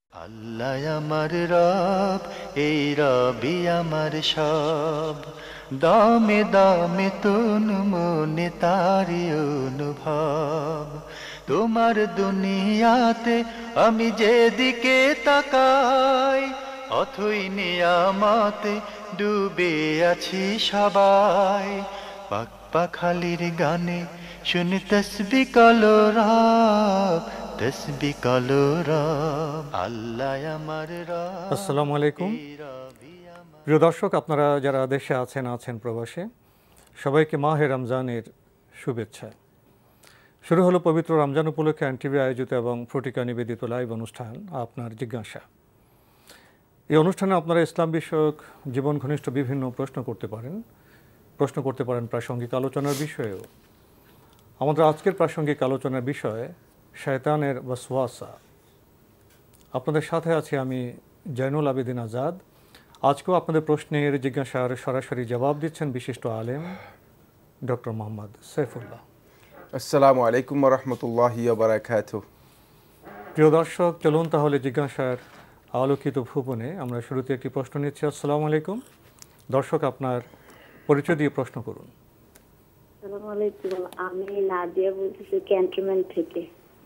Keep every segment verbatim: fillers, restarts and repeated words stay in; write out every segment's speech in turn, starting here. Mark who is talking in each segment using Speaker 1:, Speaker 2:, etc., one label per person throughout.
Speaker 1: আল্লাহ আমার রব, এই রবি আমার সব, দামে দামে তুন মনে তারি অনুভব। তোমার দুনিয়াতে আমি যেদিকে তাকাই, অথই নিয়ামতে ডুবে আছি সবাই। পাক পাখালির গানে শুনি তসবি কলো রব, তসবি কলো রব। আল্লাহ আমার রব।
Speaker 2: আসসালামু আলাইকুম প্রিয় দর্শক, আপনারা যারা দেশে আছেন আছেন প্রবাসে, সবাইকে মাহে রমজানের শুভেচ্ছা। শুরু হলো পবিত্র রমজান উপলক্ষে এনটিভি আয়োজিত এবং ফটিকা নিবেদিত লাইভ অনুষ্ঠান আপনার জিজ্ঞাসা। এই অনুষ্ঠানে আপনারা ইসলাম বিষয়ক জীবন ঘনিষ্ঠ বিভিন্ন প্রশ্ন করতে পারেন প্রশ্ন করতে পারেন প্রাসঙ্গিক আলোচনার বিষয়েও। আমাদের আজকের প্রাসঙ্গিক আলোচনার বিষয় শয়তানের ওয়াসওয়াসা। আপনাদের সাথে আছি আমি জয়নুল আবেদিন আজাদ। আজকেও আপনাদের প্রশ্নের জিজ্ঞাসার সরাসরি জবাব দিচ্ছেন বিশিষ্ট আলেম ডক্টর মোহাম্মদ সাইফুল্লাহ।
Speaker 3: আসসালামু আলাইকুম ওয়া রাহমাতুল্লাহি ওয়া বারাকাতুহু।
Speaker 2: প্রিয় দর্শক, চলুন তাহলে জিজ্ঞাসার আলোকিত ভুবনে আমরা শুরুতে একটি প্রশ্ন নিচ্ছি। আসসালামু আলাইকুম দর্শক, আপনার পরিচয় দিয়ে প্রশ্ন করুন।
Speaker 4: আসসালামু আলাইকুম, আমি নাদিয়া বলতেছি ক্যান্টনমেন্ট থেকে।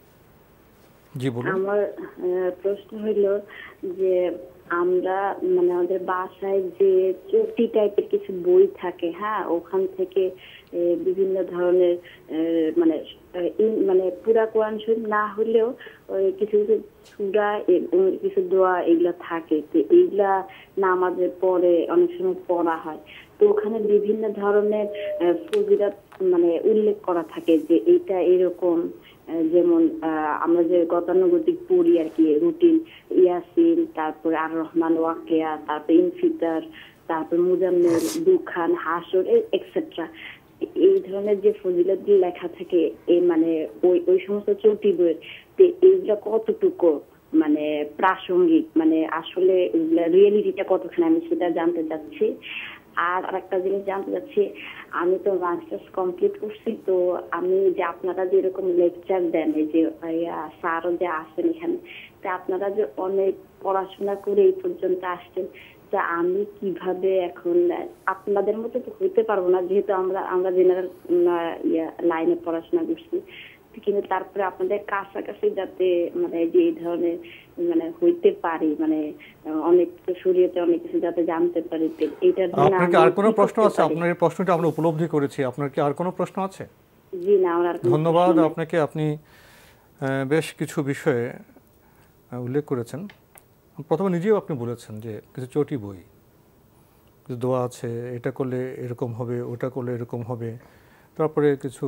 Speaker 2: জি বলুন।
Speaker 4: আমার প্রশ্ন হলো যে আমরা মানে আমাদের বাসায় যে চটি টাইপের কিছু বই থাকে, হ্যাঁ, ওখান থেকে বিভিন্ন ধরনের মানে মানে পুরা কোরআন শরীফ না হলেও ওই কিছু কিছু সূরা কিছু দোয়া এগুলা থাকে, তো এইগুলা নামাজের পরে অনেক সময় পড়া হয়। তো ওখানে বিভিন্ন ধরনের ফজিলত মানে উল্লেখ করা থাকে যে এইটা এরকম, যেমন আমরা যে গতানুগতিক পড়ি আর কি রুটিন, ইয়াসিন, তারপরে আর রহমান ওয়াকিয়া, তারপরে ইনফিতার, তারপর মুজাম্মিল, দুখান, হাসর এক্সেট্রা, এই ধরনের যে ফজিলত লেখা থাকে এই মানে ওই ওই সমস্ত চটি বইয়ের, এইগুলা কতটুকু মানে প্রাসঙ্গিক, মানে আসলে রিয়েলিটিটা কতখানি, আমি সেটা জানতে চাচ্ছি। আর আরেকটা জিনিস জানতে চাচ্ছি, আমি তো মাস্টার্স কমপ্লিট করছি, তো আমি যে আপনারা যে এরকম লেকচার দেন, এই যে স্যারও যে আসেন এখানে, তা আপনারা যে অনেক পড়াশোনা করে এই পর্যন্ত আসছেন, তা আমি কিভাবে এখন আপনাদের মতো তো হইতে পারবো না, যেহেতু আমরা আমরা জেনারেল লাইনে পড়াশোনা করছি, কিন্তু তারপরে আপনাদের কাছাকাছি যাতে মানে যে এই ধরনের মানে হইতে পারি, মানে অনেক শরীয়তে অনেক কিছু যাতে জানতে পারি, এইটার জন্য
Speaker 2: আপনার কি আর কোনো প্রশ্ন আছে? আপনার এই প্রশ্নটা আমরা উপলব্ধি করেছি। আপনার কি আর কোনো প্রশ্ন আছে?
Speaker 4: জি না, আমার
Speaker 2: ধন্যবাদ আপনাকে। আপনি বেশ কিছু বিষয়ে উল্লেখ করেছেন। প্রথমে নিজেও আপনি বলেছেন যে কিছু চটি বই, কিছু দোয়া আছে, এটা করলে এরকম হবে, ওটা করলে এরকম হবে। তারপরে কিছু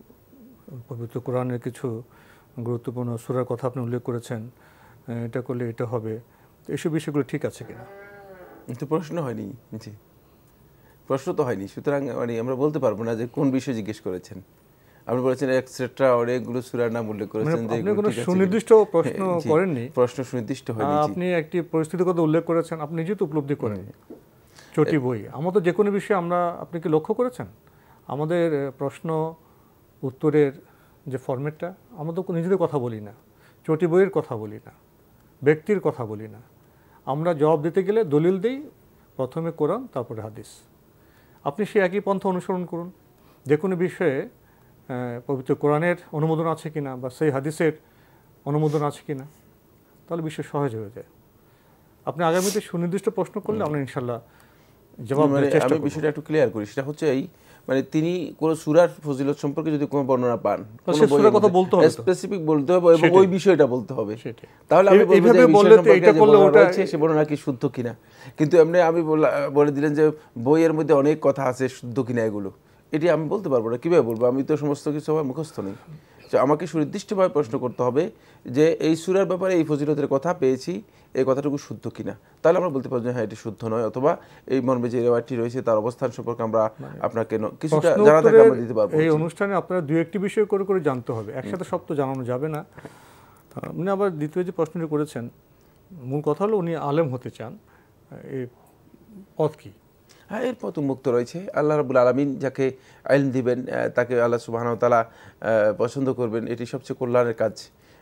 Speaker 2: পবিত্র কোরআনের কিছু গুরুত্বপূর্ণ সূরার কথা আপনি উল্লেখ করেছেন, এটা করলে এটা হবে। এইসব বিষয়গুলো ঠিক আছে কিনা?
Speaker 3: কিন্তু প্রশ্ন হয়নি, জি প্রশ্ন তো হয়নি, সুতরাং মানে আমরা বলতে পারবো না যে কোন বিষয় জিজ্ঞেস করেছেন। আপনি বলেছেন এক্সেট্রা, অনেকগুলো সূরার নাম উল্লেখ করেছেন, যে
Speaker 2: আপনি কোনো সুনির্দিষ্ট প্রশ্ন করেননি।
Speaker 3: প্রশ্ন সুনির্দিষ্ট হয়নি,
Speaker 2: আপনি একটি পরিস্থিতির কথা উল্লেখ করেছেন, আপনি নিজে তো উপলব্ধি করেন। চটি বই আমাদের যে কোনো বিষয়ে আমরা, আপনি কি লক্ষ্য করেছেন আমাদের প্রশ্ন উত্তরের যে ফরম্যাটটা, আমরা তো নিজেদের কথা বলি না, চটি বইয়ের কথা বলি না, ব্যক্তির কথা বলি না। আমরা জবাব দিতে গেলে দলিল দিই, প্রথমে কোরআন তারপরে হাদিস। আপনি সেই একই পন্থা অনুসরণ করুন। যে কোনো বিষয়ে পবিত্র কোরআনের অনুমোদন আছে কিনা বা সেই হাদিসের অনুমোদন আছে কিনা, তাহলে বিষয় সহজ হয়ে যায়। আপনি আগামীতে সুনির্দিষ্ট প্রশ্ন করলে আমরা ইনশাল্লাহ জবাব দেওয়ার চেষ্টা করব।
Speaker 3: আমি বিষয়টা একটু ক্লিয়ার করি, সেটা হচ্ছে এই মানে তিনি কোন সূরার ফজিলত সম্পর্কে যদি কোনো বর্ণনা পান, কোন বইয়ের কথা বলতে হবে, স্পেসিফিক বলতে হবে এবং ওই বিষয়টা বলতে হবে, তাহলে আমি বলবো যে বিষয় সম্পর্কে যে বর্ণনা আছে সে বর্ণনা কি শুদ্ধ কিনা। কিন্তু এমনি আমি বলে দিলেন যে বইয়ের মধ্যে অনেক কথা আছে, শুদ্ধ কিনা এগুলো, এটি আমি বলতে পারবো না। কিভাবে বলবো? আমি তো সমস্ত কিছু আমার মুখস্থ নেই। আমাকে সুনির্দিষ্টভাবে প্রশ্ন করতে হবে যে এই সূরার ব্যাপারে এই ফজিলতের কথা পেয়েছি, এই কথাটুকু শুদ্ধ কিনা, তাহলে আমরা বলতে পারবো যে হ্যাঁ এটি শুদ্ধ নয়, অথবা এই মর্মে যে রেওয়ায়তটি রয়েছে তার অবস্থান সম্পর্কে আমরা আপনাকে কিছুটা জানা থাকে আমরা দিতে পারবো।
Speaker 2: এই অনুষ্ঠানে আপনারা দুই একটি বিষয় করে করে জানতে হবে, একসাথে সব তো জানানো যাবে না। উনি আবার দ্বিতীয় যে প্রশ্নটি করেছেন, মূল কথা হলো উনি আলেম হতে চান, এই পথ কি?
Speaker 3: হ্যাঁ, এর পথ উন্মুক্ত রয়েছে। আল্লাহ রাব্বুল আলামিন যাকে ইলম দিবেন তাকে আল্লাহ সুবহানাহু ওয়া তাআলা পছন্দ করবেন, এটি সবচেয়ে কল্যাণের কাজ।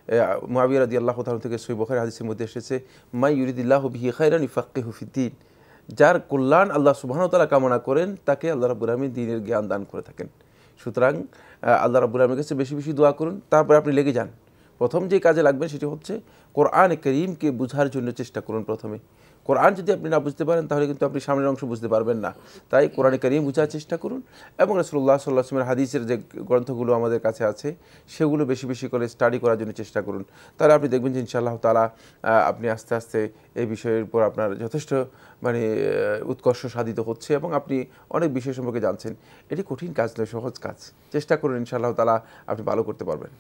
Speaker 3: মুআবিয়া রাদিয়াল্লাহু তাআলা থেকে সহিহ বুখারী হাদিসের মধ্যে এসেছে, মাই ইউরিদিল্লাহু বিহি খাইরান ইউফাক্কিহু ফিদ্দীন, যার কল্যাণ আল্লাহ সুবহানাহু ওয়া তাআলা কামনা করেন তাকে আল্লাহ রাব্বুল আলামিন দ্বীনের জ্ঞান দান করে থাকেন। সুতরাং আল্লাহ রাব্বুল আলামিনের কাছে বেশি বেশি দোয়া করুন, তারপরে আপনি লেগে যান। প্রথম যে কাজে লাগবে সেটি হচ্ছে কোরআন কারীমকে বোঝার জন্য চেষ্টা করুন। প্রথমে কোরআন যদি আপনি না বুঝতে পারেন তাহলে কিন্তু আপনি সামনের অংশ বুঝতে পারবেন না। তাই কোরআন কারীম বোঝার চেষ্টা করুন এবং রাসূলুল্লাহ সাল্লাল্লাহু আলাইহি ওয়াসাল্লামের হাদিসের যে গ্রন্থগুলো আমাদের কাছে আছে সেগুলো বেশি বেশি করে স্টাডি করার জন্য চেষ্টা করুন। তাহলে আপনি দেখবেন যে ইনশাআল্লাহ তাআলা আপনি আস্তে আস্তে এই বিষয়ের উপর আপনার যথেষ্ট মানে উৎকর্ষ সাধিত হচ্ছে এবং আপনি অনেক বিষয় সম্পর্কে জানছেন। এটি কঠিন কাজ নয়, সহজ কাজ। চেষ্টা করুন, ইনশাআল্লাহ তাআলা আপনি ভালো করতে পারবেন।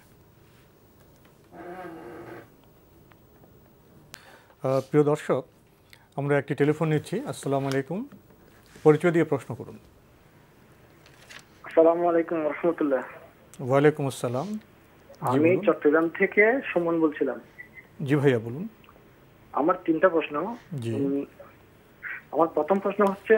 Speaker 2: প্রিয় দর্শক, আমরা একটি টেলিফোন নিচ্ছি। আসসালামু আলাইকুম, পরিচয় দিয়ে প্রশ্ন করুন।
Speaker 5: আসসালামু আলাইকুম ওয়া রাহমাতুল্লাহ।
Speaker 2: ওয়া আলাইকুম আসসালাম।
Speaker 5: আমি চট্টগ্রাম থেকে সুমন বলছিলাম।
Speaker 2: জি ভাইয়া বলুন।
Speaker 5: আমার তিনটা প্রশ্ন।
Speaker 2: জি।
Speaker 5: আমার প্রথম প্রশ্ন হচ্ছে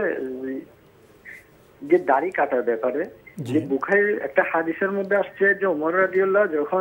Speaker 5: যে দাড়ি কাটার ব্যাপারে, যে বুখারীর একটা হাদিসের মধ্যে আসছে যে ওমর রাদিয়াল্লাহু যখন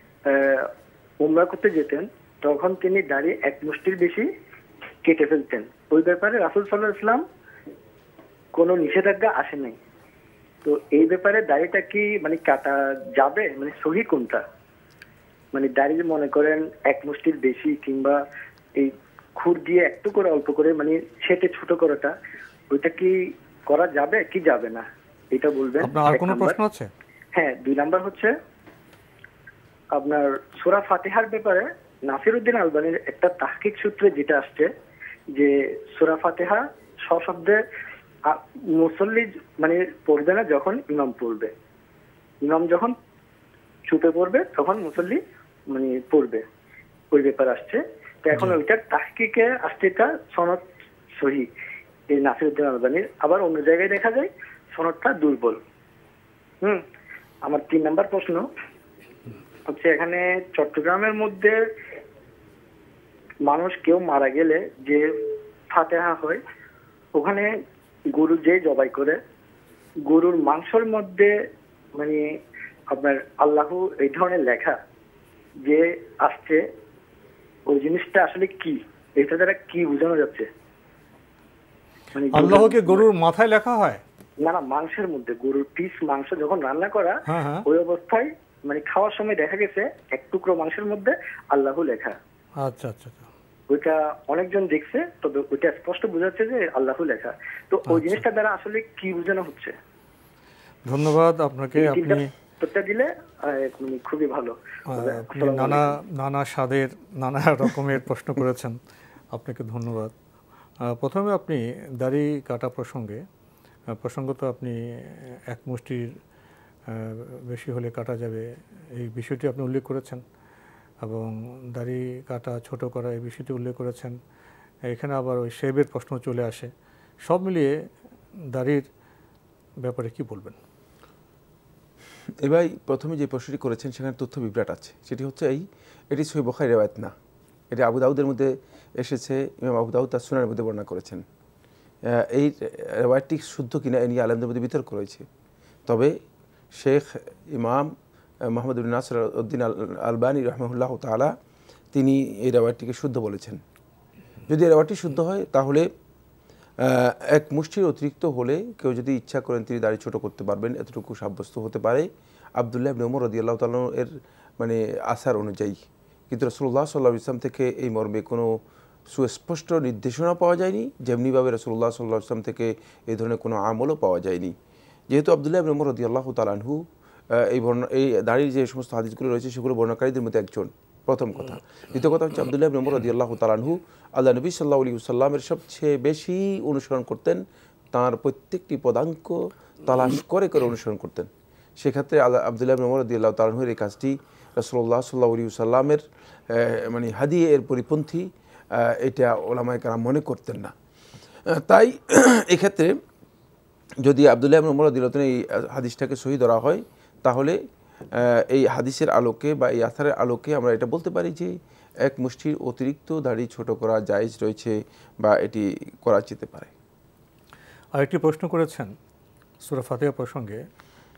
Speaker 5: উমরা করতে যেতেন তখন তিনি দাড়ি এক মুষ্টির বেশি কেটে ফেলতেন। ওই ব্যাপারে রাসূল সাল্লাল্লাহু আলাইহি ওয়াসাল্লাম কোনো নিষেধাজ্ঞা আসে নাই। তো এই ব্যাপারে দাড়িটা কি মানে কাটা যাবে, মানে সহি কোনটা? মানে দাড়ি মনে করেন এক মুষ্টির বেশি কিংবা এই খুর দিয়ে একটু করে অল্প করে মানে ছেটে ছোট করাটা, ওইটা কি করা যাবে কি যাবে না এটা বলবেন।
Speaker 2: আপনার আর কোনো প্রশ্ন আছে?
Speaker 5: হ্যাঁ, দুই নাম্বার হচ্ছে আপনার সূরা ফাতিহার ব্যাপারে নাসিরউদ্দিন আলবানীর একটা তাহকিক সূত্রে যেটা আসছে যে সূরা ফাতিহা সশব্দে মুসল্লি মানে পড়বে না যখন ইমাম পড়বে, ইমাম যখন চুপে পড়বে তখন মুসল্লি মানে পড়বে, ওই ব্যাপার আসছে। তো এখন ওইটার তাহকিকে আসছে এটা সনদ সহি এই নাসিরউদ্দিন আলবানীর, আবার অন্য জায়গায় দেখা যায় সনদটা দুর্বল। হুম আমার তিন নাম্বার প্রশ্ন হচ্ছে, এখানে চট্টগ্রামের মধ্যে মানুষ কেউ মারা গেলে যে ফাতিহা হয়, ওখানে গরু যে জবাই করে গরুর মাংসের মধ্যে মানে আপনার আল্লাহু এই ধরনের লেখা যে আসছে, ওই জিনিসটা আসলে কি, এটা দ্বারা কি বোঝানো যাচ্ছে?
Speaker 2: মানে আল্লাহকে গরুর মাথায় লেখা হয়
Speaker 5: না, না মাংসের মধ্যে, গরুর পিস মাংস যখন রান্না করা ওই অবস্থায় মানে খাওয়ার সময় দেখা গেছে এক টুকরো মাংসের মধ্যে আল্লাহু লেখা।
Speaker 2: আচ্ছা আচ্ছা,
Speaker 5: ওইটা অনেকজন দেখছে, তবে ওইটা স্পষ্ট বোঝাচ্ছে যে আল্লাহু লেখা। তো ওই জিনিসটা দ্বারা আসলে কি বোঝানো হচ্ছে?
Speaker 2: ধন্যবাদ আপনাকে। আপনি
Speaker 5: উত্তরটা দিলে খুবই ভালো।
Speaker 2: নানা নানা স্বাদের নানা রকমের প্রশ্ন করেছেন, আপনাকে ধন্যবাদ। প্রথমে আপনি দাড়ি কাটা প্রসঙ্গে প্রসঙ্গত আপনি এক মুষ্টির বেশি হলে কাটা যাবে এই বিষয়টি আপনি উল্লেখ করেছেন এবং দাড়ি কাটা ছোট করা এই বিষয়টি উল্লেখ করেছেন। এখানে আবার ওই শেভের প্রশ্ন চলে আসে। সব মিলিয়ে দাড়ির ব্যাপারে কি বলবেন?
Speaker 3: এবার প্রথমে যে প্রশ্নটি করেছেন সেখানে তথ্য বিভ্রাট আছে। সেটি হচ্ছে এই, এটি সহিহ বুখারীর রিওয়ায়াত না, এটি আবু দাউদের মধ্যে এসেছে। ইমাম আবু দাউদ তার সুনানের মধ্যে বর্ণনা করেছেন। এই রিওয়ায়াতটি শুদ্ধ কিনা এ নিয়ে আলেমদের মধ্যে বিতর্ক রয়েছে। তবে শেখ ইমাম মোহাম্মদ বিন নাসির উদ্দিন আলবানী রাহমাহুল্লাহ তাআলা তিনি এই রিওয়ায়াতটিকে শুদ্ধ বলেছেন। যদি এই রিওয়ায়াতটি শুদ্ধ হয় তাহলে এক মুষ্টির অতিরিক্ত হলে কেউ যদি ইচ্ছা করেন তিনি দাড়ি ছোট করতে পারবেন, এতটুকু সাব্যস্ত হতে পারে আব্দুল্লাহ ইবনে ওমর রাদিয়াল্লাহু তাআলা এর মানে আসার অনুযায়ী। কিন্তু রাসূলুল্লাহ সাল্লাল্লাহু আলাইহি ওয়াসাল্লাম থেকে এই মর্মে কোনো সুস্পষ্ট নির্দেশনা পাওয়া যায়নি, যেমনিভাবে রাসূলুল্লাহ সাল্লাল্লাহু আলাইহি ওয়াসাল্লাম থেকে এই ধরনের কোনো আমলও পাওয়া যায়নি। যেহেতু আব্দুল্লাহ ইবনে ওমর রাদিয়াল্লাহু তাআলা আনহু এই বর্ণনা এই দাড়ির যে সমস্ত হাদিসগুলো রয়েছে সেগুলো বর্ণনাকারীদের মধ্যে একজন, প্রথম কথা। দ্বিতীয় কথা হচ্ছে আব্দুল্লাহ ইবনে ওমর রাদিয়াল্লাহু তাআলা আনহু আল্লাহ নবী সাল্লাল্লাহু আলাইহি ওয়াসাল্লামের সবচেয়ে বেশি অনুসরণ করতেন, তাঁর প্রত্যেকটি পদাঙ্ক তালাশ করে করে অনুসরণ করতেন। সেক্ষেত্রে আল্লাহ আব্দুল্লাহ ইবনে ওমর রাদিয়াল্লাহু তাআলা আনহুর এই কাজটি রাসূলুল্লাহ সাল্লাল্লাহু আলাইহি ওয়াসাল্লামের মানে হাদিয়ে এর পরিপন্থী এটা ওলামায়ে কেরাম মনে করতেন না। তাই এক্ষেত্রে যদি আব্দুল্লাহ ইবনে ওমর রাদিয়াল্লাহু তাআলা এই হাদিসটাকে সহি ধরা হয় তাহলে এই হাদিসের আলোকে বা এই আথারের আলোকে আমরা এটা বলতে পারি যে এক মুষ্টির অতিরিক্ত দাড়ি ছোট করা জায়েজ রয়েছে বা এটি করা যেতে পারে।
Speaker 2: আরেকটি প্রশ্ন করেছেন সূরা ফাতিহা প্রসঙ্গে,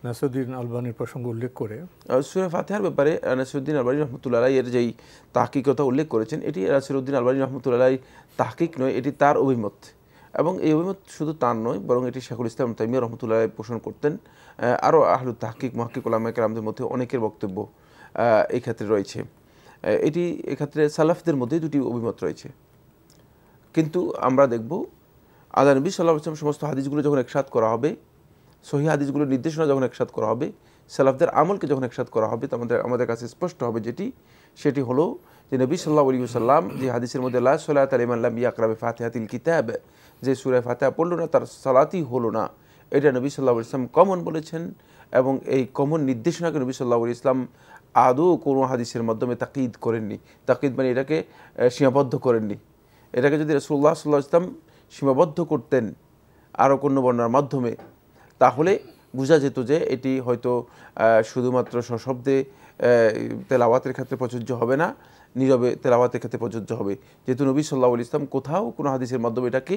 Speaker 2: নাসিরউদ্দিন আলবানীর প্রসঙ্গ উল্লেখ করে
Speaker 3: সূরা ফাতিহার ব্যাপারে নাসিরউদ্দিন আলবানী রহমতুল্লাহ আলাইহি এর যেই তাহকিক কথা উল্লেখ করেছেন, এটি নাসিরউদ্দিন আলবানী রহমতুল্লাহ আলাইহি তাহকিক নয়, এটি তার অভিমত। এবং এই অভিমত শুধু তার নয়, বরং এটি শেখুল ইসলাম তাইমিয়া রহমতুল্লাহ আলাইহি পোষণ করতেন। আরও আহলুত তাহকিক মুহাক্কিক উলামায়ে কেরামদের মধ্যে অনেকের বক্তব্য এই ক্ষেত্রে রয়েছে। এটি এক্ষেত্রে সালাফদের মধ্যে দুটি অভিমত রয়েছে। কিন্তু আমরা দেখব আল্লাহ নবী সাল্লাল্লাহু আলাইহি ওয়াসাল্লাম সমস্ত হাদিসগুলো যখন একসাথ করা হবে, সহিহ হাদিসগুলোর নির্দেশনা যখন একসাথ করা হবে, সালাফদের আমলকে যখন একসাথ করা হবে, তো আমাদের আমাদের কাছে স্পষ্ট হবে যেটি সেটি হলো যে নবী সাল্লাল্লাহু আলাইহি ওয়াসাল্লাম যে হাদিসের মধ্যে লা সালাতা লিমান লাম ইয়াকরা বিফাতিহাতিল কিতাব, যে সূরা ফাতিহা পড়লো না তার সালাতই হলো না, এটা নবী সাল্লাল্লাহু আলাইহি ওয়াসাল্লাম কমন বলেছেন। এবং এই কমন নির্দেশনাকে নবী সাল্লাল্লাহু আলাইহি ওয়াসাল্লাম আদৌ কোনো হাদিসের মাধ্যমে তাকিদ করেননি। তাকিদ মানে এটাকে সীমাবদ্ধ করেননি। এটাকে যদি রাসূলুল্লাহ সাল্লাল্লাহু আলাইহি ওয়াসাল্লাম সীমাবদ্ধ করতেন আরও কোনো বর্ণনার মাধ্যমে, তাহলে বোঝা যেত যে এটি হয়তো শুধুমাত্র সশব্দে তেলাওয়াতের ক্ষেত্রে প্রযোজ্য হবে না, নীরবে তেলাওয়াতের ক্ষেত্রে প্রযোজ্য হবে। যেহেতু নবী সাল্লাল্লাহু আলাইহি ওয়াসাল্লাম কোথাও কোনো হাদিসের মাধ্যমে এটাকে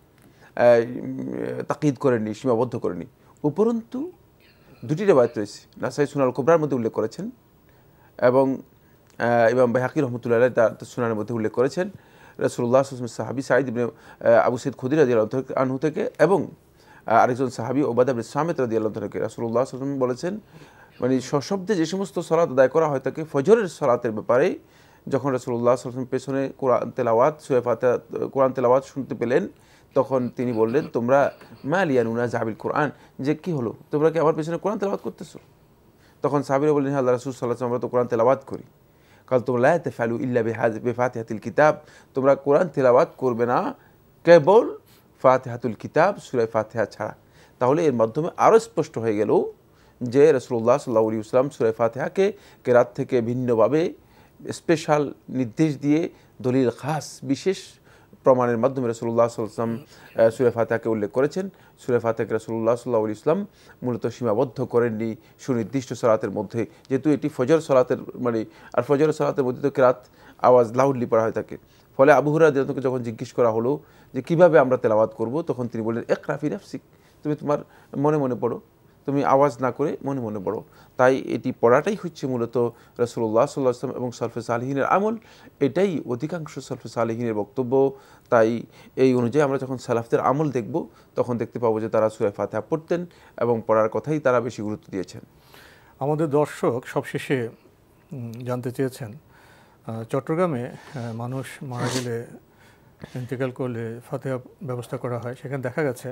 Speaker 3: তাকিদ করেননি, সীমাবদ্ধ করেননি। উপরন্তু দুটি রিওয়ায়াত রয়েছে, নাসাই সুনাল কুবরার মধ্যে উল্লেখ করেছেন এবং ইমাম বাইহাকী রাহমাতুল্লাহ আলাইহি তার সুনানের মধ্যে উল্লেখ করেছেন রাসূলুল্লাহ সাল্লাল্লাহু আলাইহি ওয়াসাল্লাম সাহাবী সাঈদ ইবনে আবু সাঈদ খুদরি রাদিয়াল্লাহু আনহু থেকে এবং আরেকজন সাহাবী উবাদা বিন সামিত রাদিয়াল্লাহু থেকে রাসূলুল্লাহ সাল্লাল্লাহু আলাইহি ওয়াসাল্লাম বলেছেন, মানে সশব্দে যে সমস্ত সালাত আদায় করা হয় তাকে ফজরের সালাতের ব্যাপারে যখন রাসূলুল্লাহ সাল্লাল্লাহু আলাইহি ওয়াসাল্লাম পেছনে কোরআন তেলাওয়াত সূরা ফাতিহা কোরআন তেলাওয়াত শুনতে পেলেন, তখন তিনি বললেন, তোমরা মা লিয়ানুনা জাবিল কোরআন, যে কি হলো, তোমরা কি আমার পেছনে কোরআন তেলাওয়াত করতেছো? তখন সাহাবীরা বললেন, হ্যাঁ আল্লাহ রাসূল সাল্লাল্লাহু আলাইহি ওয়াসাল্লাম, আমরা তো কোরআন তেলাওয়াত করি। কাল তোমরা লা তাফআলু ইল্লা বিফাতিহাতিল কিতাব, তোমরা কোরআন তেলাওয়াত করবে না কেবল ফাতিহাতুল কিতাব সূরা ফাতিহা ছাড়া। তাহলে এর মাধ্যমে আরও স্পষ্ট হয়ে গেল যে রাসূলুল্লাহ সাল্লাল্লাহু আলাইহি ওয়াসাল্লাম সূরা ফাতিহাকে কেরাত থেকে ভিন্নভাবে স্পেশাল নির্দেশ দিয়ে দলিল খাস বিশেষ প্রমাণের মাধ্যমে রাসূলুল্লাহ সাল্লাল্লাহু আলাইহি ওয়াসাল্লাম সূরা ফাতিহাকে উল্লেখ করেছেন। সূরা ফাতিহাকে রাসূলুল্লাহ সাল্লাল্লাহু আলাইহি ওয়াসাল্লাম মূলত সীমাবদ্ধ করেননি সুনির্দিষ্ট সালাতের মধ্যে, যেহেতু এটি ফজর সালাতের মানে আর ফজর সালাতের মধ্যে তো কেরাত আওয়াজ লাউডলি পড়া হয়ে থাকে। ফলে আবু হুরায়রা রাদিয়াল্লাহু আনহু যখন জিজ্ঞেস করা হলো যে কীভাবে আমরা তেলাওয়াত করব, তখন তিনি বললেন, ইকরা ফি নাফসিক, তুমি তোমার মনে মনে পড়ো, তুমি আওয়াজ না করে মনে মনে পড়ো। তাই এটি পড়াটাই হচ্ছে মূলত রাসূলুল্লাহ সাল্লাল্লাহু আলাইহি ওয়াসাল্লাম এবং সালফে সালেহিনের আমল, এটাই অধিকাংশ সালফে সালেহিনের বক্তব্য। তাই এই অনুযায়ী আমরা যখন সালাফদের আমল দেখব, তখন দেখতে পাবো যে তারা সূরা ফাতিহা পড়তেন এবং পড়ার কথাই তারা বেশি গুরুত্ব দিয়েছেন।
Speaker 2: আমাদের দর্শক সবশেষে জানতে চেয়েছেন, চট্টগ্রামে মানুষ মারা গেলে, ইন্তেকাল করলে ফাতিহা ব্যবস্থা করা হয়, সেখানে দেখা গেছে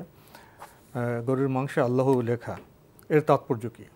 Speaker 2: গরুর মাংসে আল্লাহু লেখা, এর তাৎপর্য কি?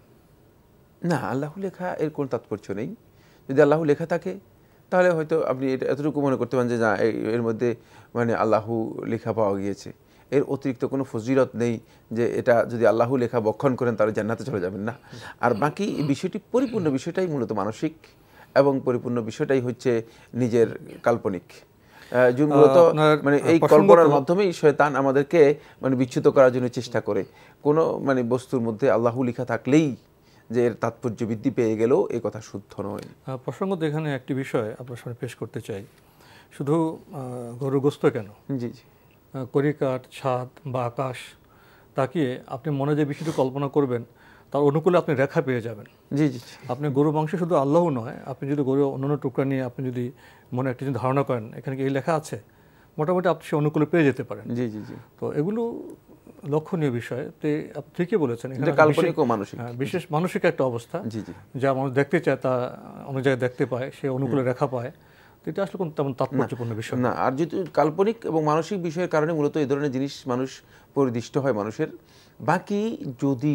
Speaker 3: না, আল্লাহু লেখা এর কোনো তাৎপর্য নেই। যদি আল্লাহু লেখা থাকে তাহলে হয়তো আপনি এটা এতটুকু মনে করতে পারেন যে না, এর মধ্যে মানে আল্লাহু লেখা পাওয়া গিয়েছে, এর অতিরিক্ত কোনো ফজিলত নেই যে এটা যদি আল্লাহু লেখা বক্ষণ করেন তাহলে জান্নাতে চলে যাবেন না। আর বাকি বিষয়টি পরিপূর্ণ বিষয়টাই মূলত মানসিক এবং পরিপূর্ণ বিষয়টাই হচ্ছে নিজের কাল্পনিক। মূলত মানে এই কল্পনার মাধ্যমেই শয়তান আমাদেরকে মানে বিচ্যুত করার জন্য চেষ্টা করে। কোনো মানে বস্তুর মধ্যে আল্লাহু লেখা থাকলেই যে এর তাৎপর্য বৃদ্ধি পেয়ে গেল, এই কথা শুদ্ধ নয়।
Speaker 2: প্রসঙ্গত এখানে একটি বিষয় আপনার সামনে পেশ করতে চাই, শুধু গরুর গোস্ত কেন,
Speaker 3: জি জি
Speaker 2: করিকাঠ, ছাদ বা আকাশ তাকিয়ে আপনি মনে যে বিষয়টি কল্পনা করবেন তার অনুকূলে আপনি রেখা পেয়ে যাবেন।
Speaker 3: জি জি
Speaker 2: আপনি গরু মাংস শুধু আল্লাহ নয়, আপনি যদি গরু অন্যান্য টুকরা নিয়ে আপনি যদি মনে একটা যদি ধারণা করেন এখানে কি এই লেখা আছে, মোটামুটি আপনি সে অনুকূলে পেয়ে যেতে পারেন।
Speaker 3: জি জি জি
Speaker 2: তো এগুলো লক্ষণীয় বিষয়। তো আপনি ঠিকই বলেছেন,
Speaker 3: কাল্পনিক ও মানসিক,
Speaker 2: বিশেষ মানসিক একটা অবস্থা
Speaker 3: জি জি
Speaker 2: যা মানুষ দেখতে চায়, তা অনেক জায়গায় দেখতে পায়, সে অনুকূলে রেখা পায়। এটা আসলে কোনো তেমন তাৎপর্যপূর্ণ বিষয়
Speaker 3: না। আর যেহেতু কাল্পনিক এবং মানসিক বিষয়ের কারণে মূলত এই ধরনের জিনিস মানুষ পরিদিষ্ট হয় মানুষের। বাকি যদি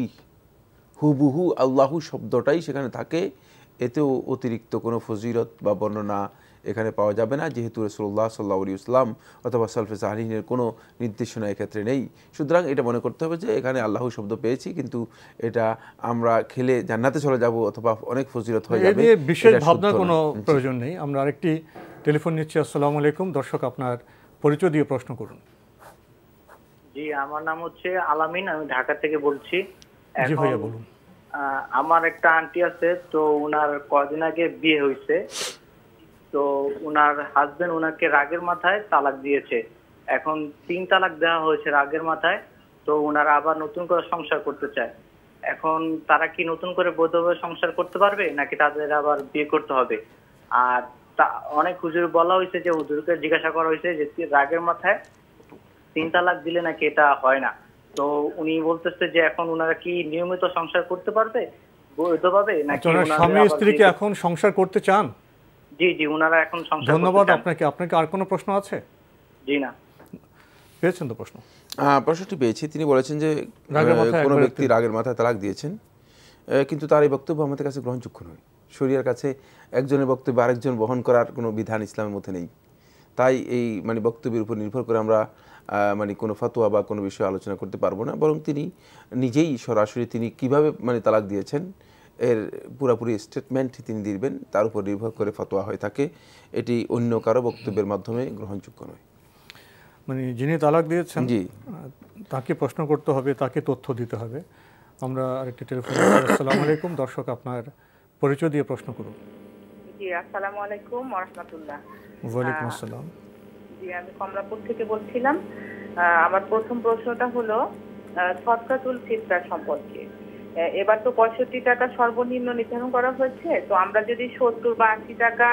Speaker 3: হুবহু আল্লাহু শব্দটাই সেখানে থাকে, এতেও অতিরিক্ত কোনো ফজিলত বা বর্ণনা এখানে পাওয়া যাবে না, যেহেতু রাসূলুল্লাহ সাল্লাল্লাহু আলাইহি ওয়াসাল্লাম অথবা সালফে সালেহিনের কোনো নির্দেশনা এক্ষেত্রে নেই। সুতরাং এটা মনে করতে হবে যে এখানে আল্লাহু শব্দ পেয়েছি, কিন্তু এটা আমরা খেলে জান্নাতে চলে যাব অথবা অনেক ফজিলত হয়ে যাবে,
Speaker 2: এই বিশেষ ভাবনার কোনো প্রয়োজন নেই। আমরা আরেকটি টেলিফোন নিচ্ছি। আসসালামু আলাইকুম। দর্শক, আপনার পরিচয় দিয়ে প্রশ্ন করুন।
Speaker 6: জি, আমার নাম হচ্ছে আলামিন, আমি ঢাকা থেকে বলছি।
Speaker 2: জি ভাইয়া বলুন।
Speaker 6: আমার একটা আন্টি আছে, তো ওনার কদিন আগে বিয়ে হয়েছে, তো ওনার হাজবেন্ড ওনাকে রাগের মাথায় তালাক দিয়েছে। এখন তিন তালাক দেওয়া হয়েছে রাগের মাথায়, তো ওনারা আবার নতুন করে সংসার করতে চায়। এখন তারা কি নতুন করে বৈধভাবে সংসার করতে পারবে নাকি তাদের আবার বিয়ে করতে হবে? আর অনেক হুজুর বলা হয়েছে যে হুজুরকে জিজ্ঞাসা করা হয়েছে যে রাগের মাথায় তিন তালাক দিলে নাকি এটা হয় না, তো উনি বলতেছে যে এখন ওনারা কি নিয়মিত সংসার করতে পারবে বৈধভাবে নাকি
Speaker 2: স্বামী স্ত্রী কি এখন সংসার করতে চান?
Speaker 6: জি জি ওনারা এখন সংসার।
Speaker 2: ধন্যবাদ আপনাকে। আপনাকে আর কোনো প্রশ্ন আছে?
Speaker 6: জি না।
Speaker 2: পেয়েছেন তো প্রশ্ন?
Speaker 3: প্রশ্নটি পেয়েছি। তিনি বলেছেন যে কোনো ব্যক্তি রাগের মাথায় তালাক দিয়েছেন, কিন্তু তার এই বক্তব্য আমাদের কাছে গ্রহণযোগ্য নয়। শরীয়তের কাছে একজনের বক্তব্য আরেকজন বহন করার কোনো বিধান ইসলামের মধ্যে নেই। তাই এই মানে বক্তব্যের উপর নির্ভর করে আমরা মানে কোনো ফতোয়া বা কোনো বিষয়ে আলোচনা করতে পারবো না। বরং তিনি নিজেই সরাসরি তিনি কিভাবে মানে তালাক দিয়েছেন এর পুরোপুরি স্টেটমেন্ট তিনি দিবেন, তার উপর নির্ভর করে ফতোয়া হয়ে থাকে। এটি অন্য কারো বক্তব্যের মাধ্যমে গ্রহণযোগ্য নয়।
Speaker 2: মানে যিনি তালাক দিয়েছেন
Speaker 3: জি
Speaker 2: তাকে প্রশ্ন করতে হবে, তাকে তথ্য দিতে হবে। আমরা আরেকটি টেলিফোন। আসসালামু আলাইকুম, দর্শক আপনার পরিচয় দিয়ে প্রশ্ন করুন।
Speaker 7: জি আসসালামু আলাইকুম ওয়া রাহমাতুল্লাহ।
Speaker 2: ওয়ালাইকুম আসসালাম।
Speaker 7: জি আমি কমলাপুর থেকে বলছিলাম। আমার প্রথম প্রশ্নটা হলো সদকাতুল ফিতরা সম্পর্কে। এবার তো পঁয়ষট্টি টাকা সর্বনিম্ন নির্ধারণ করা হয়েছে, তো আমরা যদি সত্তর বা আশি টাকা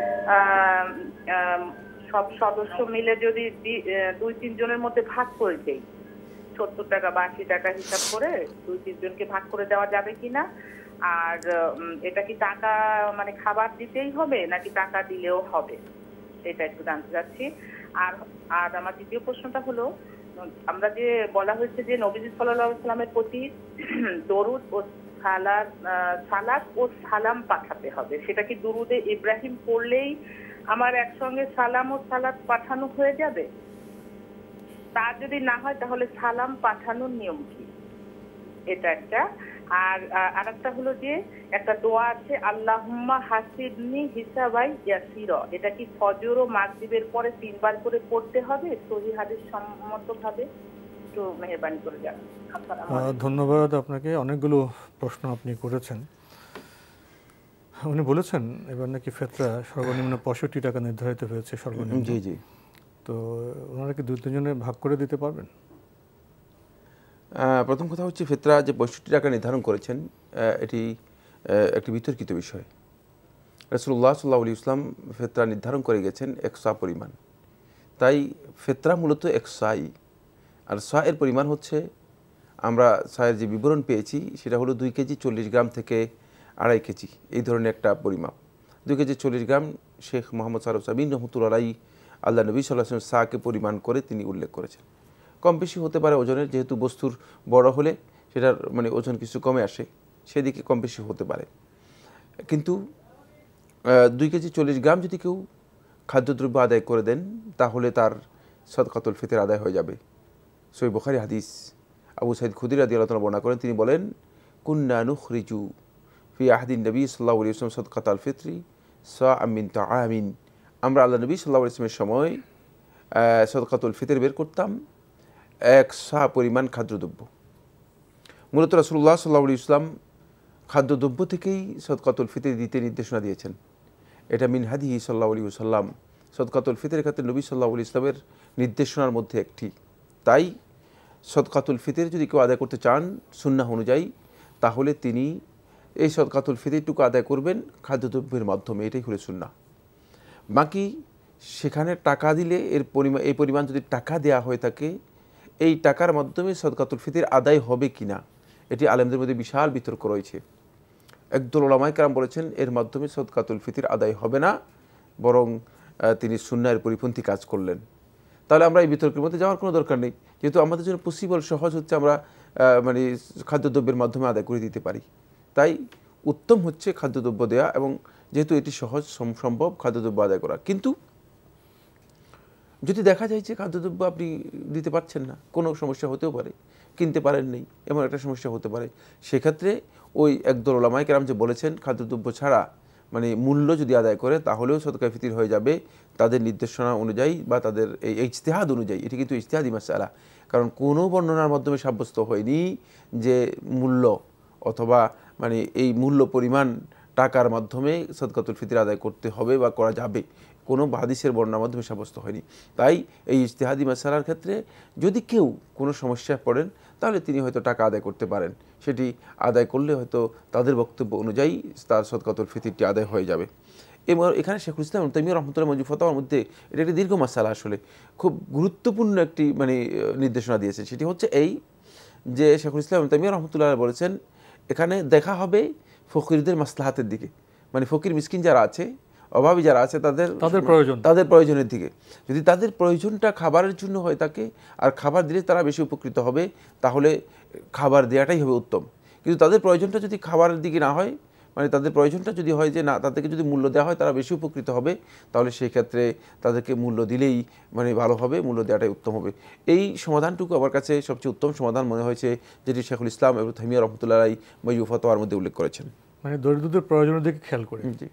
Speaker 7: সব সদস্য মিলে যদি দুই তিনজনের মধ্যে ভাগ করে দেই, সত্তর টাকা বা আশি টাকা হিসাব করে দুই তিনজনকে ভাগ করে দেওয়া যাবে কিনা? আর এটা কি টাকা মানে খাবার দিতেই হবে নাকি টাকা দিলেও হবে, এটা একটু জানতে চাচ্ছি। আর আর আমার দ্বিতীয় প্রশ্নটা হলো, আমরা যে বলা হয়েছে যে নবীজি সাল্লাল্লাহু আলাইহি ওয়াসাল্লামের প্রতি দরুদ ও সালাত সালাত ও সালাম পাঠাতে হবে, সেটা কি দুরুদে ইব্রাহিম পড়লেই আমার একসঙ্গে সালাম ও সালাত পাঠানো হয়ে যাবে? তা যদি না হয় তাহলে সালাম পাঠানোর নিয়ম কি? এটা একটা। আর আরেকটা হলো যে একটা দোয়া আছে আল্লাহুম্মা হাসিবনি হিসাবাই ইয়াসিরা, এটা কি ফজর ও মাগরিবের পরে তিনবার করে পড়তে হবে সহিহ হাদিস সম্মতভাবে? একটু মেহেরবানি করে জানান।
Speaker 2: ধন্যবাদ আপনাকে। অনেকগুলো প্রশ্ন আপনি করেছেন। উনি বলেছেন এবার নাকি ফিতরা সর্বনিম্ন পঁয়ষট্টি টাকা নির্ধারিত হয়েছে সর্বনিম্ন।
Speaker 3: জি জি।
Speaker 2: তো ওনারা কি দুই তিনজনে ভাগ করে দিতে পারবেন?
Speaker 3: প্রথম কথা হচ্ছে ফিতরা যে পঁয়ষট্টি টাকা নির্ধারণ করেছেন এটি একটি বিতর্কিত বিষয়। রাসূলুল্লাহ সাল্লাল্লাহু আলাইহি ওয়াসাল্লাম ফিতরা নির্ধারণ করে গেছেন এক সা পরিমাণ। তাই ফিতরা মূলত এক সাই, আর সা এর পরিমাণ হচ্ছে আমরা সায়ের যে বিবরণ পেয়েছি সেটা হলো দুই কেজি চল্লিশ গ্রাম থেকে আড়াই কেজি, এই ধরনের একটা পরিমাপ। দুই কেজি চল্লিশ গ্রাম শেখ মোহাম্মদ সারফ সাবিন রহমতুল্লাহ আলাইহি আল্লাহ নবী সাল্লাল্লাহু আলাইহি ওয়াসাল্লাম সাকে পরিমাণ করে তিনি উল্লেখ করেছেন। কম বেশি হতে পারে ওজনের, যেহেতু বস্তুর বড় হলে সেটার মানে ওজন কিছু কমে আসে, সেদিকে কম বেশি হতে পারে। কিন্তু দুই কেজি চল্লিশ গ্রাম যদি কেউ খাদ্যদ্রব্য আদায় করে দেন তাহলে তার সদকাতুল ফিতর আদায় হয়ে যাবে। সহিহ বুখারী হাদিস, আবু সাঈদ খুদরি রাদিয়াল্লাহু তাআলা বর্ণনা করেন, তিনি বলেন কুন্না নুখরিজু ফি আহদিন নবী সাল্লাল্লাহু আলাইহি ওয়াসাল্লাম সদকাতুল ফিতরি সাআম মিন তাআমিন, আমরা আল্লাহ নবী সাল্লাল্লাহু আলাইহি ওয়াসাল্লামের সময় সদকাতুল ফিতর বের করতাম এক সা পরিমাণ খাদ্যদ্রব্য। মূলত রাসূলুল্লাহ সাল্লাল্লাহু আলাইহি ওয়াসাল্লাম খাদ্যদ্রব্য থেকেই সদকাতুল ফিতর দিতে নির্দেশনা দিয়েছেন। এটা মিন হাদিহি সাল্লাল্লাহু আলাইহি ওয়াসাল্লাম, সদকাতুল ফিতরের ক্ষেত্রে নবী সাল্লাল্লাহু আলাইহি ওয়াসাল্লামের নির্দেশনার মধ্যে একটি। তাই সদকাতুল ফিতর যদি কেউ আদায় করতে চান সুন্নাহ অনুযায়ী, তাহলে তিনি এই সদকাতুল ফিতরটুকু আদায় করবেন খাদ্যদ্রব্যের মাধ্যমে, এটাই হলো সুন্নাহ। বাকি সেখানে টাকা দিলে এর পরিমাণ এই পরিমাণ যদি টাকা দেয়া হয়ে থাকে, এই টাকার মাধ্যমে সদকাতুল ফিতর আদায় হবে কিনা এটি আলেমদের মধ্যে বিশাল বিতর্ক রয়েছে। একদল উলামায়ে কেরাম বলেছেন এর মাধ্যমে সদকাতুল ফিতর আদায় হবে না, বরং তিনি সুন্নাহের পরিপন্থী কাজ করলেন। তাহলে আমরা এই বিতর্কের মধ্যে যাওয়ার কোনো দরকার নেই, যেহেতু আমাদের জন্য পসিবল সহজ হচ্ছে আমরা মানে খাদ্যদ্রব্যের মাধ্যমে আদায় করে দিতে পারি। তাই উত্তম হচ্ছে খাদ্যদ্রব্য দেয়া, এবং যেহেতু এটি সহজ সম্ভব খাদ্যদ্রব্য আদায় করা। কিন্তু যদি দেখা যায় যে খাদ্যদ্রব্য আপনি দিতে পারছেন না, কোনো সমস্যা হতেও পারে, কিনতে পারেন নেই, এমন একটা সমস্যা হতে পারে, সেক্ষেত্রে ওই একদল উলামায়ে কেরাম যে বলেছেন খাদ্যদ্রব্য ছাড়া মানে মূল্য যদি আদায় করে তাহলেও সদকায়ে ফিতর হয়ে যাবে, তাদের নির্দেশনা অনুযায়ী বা তাদের এই ইজতিহাদ অনুযায়ী। এটি কিন্তু ইজতিহাদি মাসআলা, কারণ কোনো বর্ণনার মাধ্যমে সাব্যস্ত হয়নি যে মূল্য অথবা মানে এই মূল্য পরিমাণ টাকার মাধ্যমে সদকাতুল ফিতর আদায় করতে হবে বা করা যাবে, কোনো হাদিসের বর্ণনার মাধ্যমে সাব্যস্ত হয়নি। তাই এই ইজতিহাদি মাসআলার ক্ষেত্রে যদি কেউ কোনো সমস্যায় পড়েন তাহলে তিনি হয়তো টাকা আদায় করতে পারেন, সেটি আদায় করলে হয়তো তাদের বক্তব্য অনুযায়ী তার সদকাতুল ফিতরটি আদায় হয়ে যাবে। এবং এখানে শেখুল ইসলাম ইবনে তাইমিয়া রাহমাতুল্লাহ মজমু ফাতাওয়ার মধ্যে এটা একটি দীর্ঘ মাসআলা, আসলে খুব গুরুত্বপূর্ণ একটি মানে নির্দেশনা দিয়েছে। সেটি হচ্ছে এই যে শেখুল ইসলাম ইবনে তাইমিয়া রাহমাতুল্লাহ বলেছেন এখানে দেখা হবে ফকিরদের মাসলাহাতের দিকে, মানে ফকির মিসকিন যারা আছে, অভাবী যারা আছে তাদের
Speaker 2: তাদের প্রয়োজন
Speaker 3: তাদের প্রয়োজনের দিকে। যদি তাদের প্রয়োজনটা খাবারের জন্য হয় থাকে আর খাবার দিলে তারা বেশি উপকৃত হবে, তাহলে খাবার দেওয়াটাই হবে উত্তম। কিন্তু তাদের প্রয়োজনটা যদি খাবারের দিকে না হয়, মানে তাদের প্রয়োজনটা যদি হয় যে না তাদেরকে যদি মূল্য দেওয়া হয় তারা বেশি উপকৃত হবে, তাহলে সেই ক্ষেত্রে তাদেরকে মূল্য দিলেই মানে ভালো হবে, মূল্য দেওয়াটাই উত্তম হবে। এই সমাধানটুকু আমার কাছে সবচেয়ে উত্তম সমাধান মনে হয়েছে, যেটি শেখুল ইসলাম ইবনে তাইমিয়া রাহমাতুল্লাহ আলাইহি মজমু ফাতাওয়ার মধ্যে উল্লেখ করেছেন,
Speaker 2: মানে দরিদ্রদের প্রয়োজনের দিকে খেয়াল করে। জি,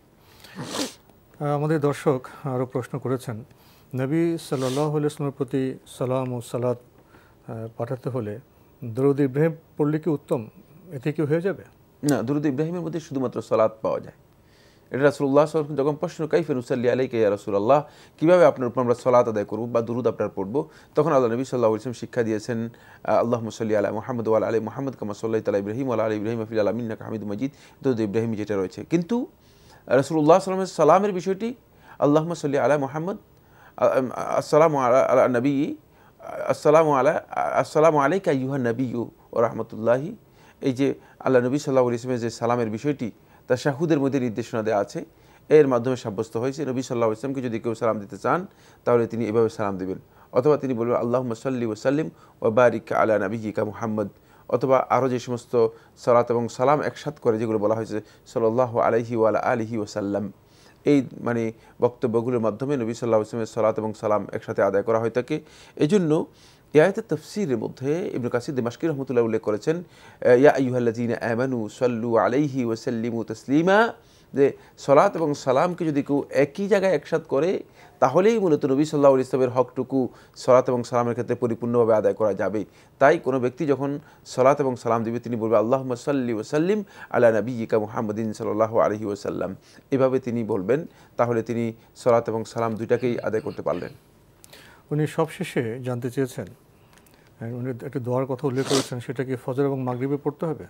Speaker 2: আমাদের দর্শক আরও প্রশ্ন করেছেন, নবী সাল্লাল্লাহু আলাইহি ওয়াসাল্লামের প্রতি সালাম ও সালাত পাঠাতে হলে দরুদ ইব্রাহিম পড়লে কি উত্তম, এতে কি হয়ে যাবে?
Speaker 3: না, দরুদ ইব্রাহিমের মধ্যে শুধুমাত্র সালাত পাওয়া যায়। এটা রাসূলুল্লাহ সাল্লাল্লাহু আলাইহি ওয়াসাল্লাম যখন প্রশ্ন কাইফা নুসাল্লি আলাইকা ইয়া রাসূলুল্লাহ, কীভাবে আপনার উপর আমরা সালাত আদায় করব বা দুরুদ আপনার পড়ব, তখন আল্লাহ নবী সাল্লাল্লাহু আলাইহি ওয়াসাল্লাম শিক্ষা দিয়েছেন আল্লাহুম্মা সাল্লি আলা মুহাম্মদ ওয়া আলা আলি মুহাম্মদ কামা সাল্লাইতা আলা ইব্রাহিম ওয়া আলা আলি ইব্রাহিম ফিল আলামিন ইন্নাকা হামিদুম মাজিদ, দরুদ ইব্রাহিম যেটা রয়েছে। কিন্তু রাসূলুল্লাহ সাল্লাল্লাহু আলাইহি ওয়াসাল্লামের সালামের বিষয়টি আল্লাহুম্মা সাল্লি আলা মুহাম্মদ, আসসালামু আলা আলা নবী, আসসালামু আলা আসসালামু আলাইকা আইয়ুহান নবিয়্যু ওয়া রাহমাতুল্লাহি, এই যে আল্লাহ নবী সাল্লাল্লাহু আলাইহি ওয়াসাল্লামের যে সালামের বিষয়টি তা শাহুদের মধ্যে নির্দেশনা দেওয়া আছে, এর মাধ্যমে সাব্যস্ত হয়েছে নবী সাল্লাল্লাহু আলাইহি ওয়াসাল্লামকে যদি কেউ সালাম দিতে চান তাহলে তিনি এভাবে সালাম দেবেন, অথবা তিনি বলবেন আল্লাহুম্মা সাল্লি ওয়া সাল্লিম ওয়া বারিক আলা নাবিয়্যিকা মুহাম্মদ, অথবা আরও যে সমস্ত সালাত এবং সালাম একসাথ করে যেগুলো বলা হয়েছে সাল্লাল্লাহু আলাইহি ওয়া আলা আলিহি ওয়া সাল্লাম, এই মানে বক্তব্যগুলোর মাধ্যমে নবী সাল্লাল্লাহু আলাইহি ওয়াসাল্লামের সালাত এবং সালাম একসাথে আদায় করা হয়ে থাকে। এই জন্য এই আয়াতের তাফসীরের মধ্যে ইবনে কাসির দিমাশকি রাহমাতুল্লাহ উল্লেখ করেছেন ইয়া আইয়ুহাল্লাযীনা আমানু সাল্লু আলাইহি ওয়া সাল্লিমু তাসলিমা, যে সালাত এবং সালামকে যদি কেউ একই জায়গায় একসাথ করে তাহলেই মূলত নবী সাল্লাল্লাহু আলাইহি ওয়াসাল্লামের হকটুকু সালাত এবং সালামের ক্ষেত্রে পরিপূর্ণভাবে আদায় করা যাবে। তাই কোনো ব্যক্তি যখন সালাত এবং সালাম দিবে তিনি বলবে আল্লাহুম্মা সাল্লি ওয়া সাল্লিম আলা নাবিয়্যিকা মুহাম্মাদিন সাল্লাল্লাহু আলাইহি ওয়াসাল্লাম, এভাবে তিনি বলবেন, তাহলে তিনি সালাত এবং সালাম দুইটাকেই আদায় করতে পারলেন।
Speaker 2: উনি সবশেষে জানতে চেয়েছেন, উনি একটা দোয়ার কথা উল্লেখ করেছেন, সেটা কি ফজর এবং মাগরিবে পড়তে হবে?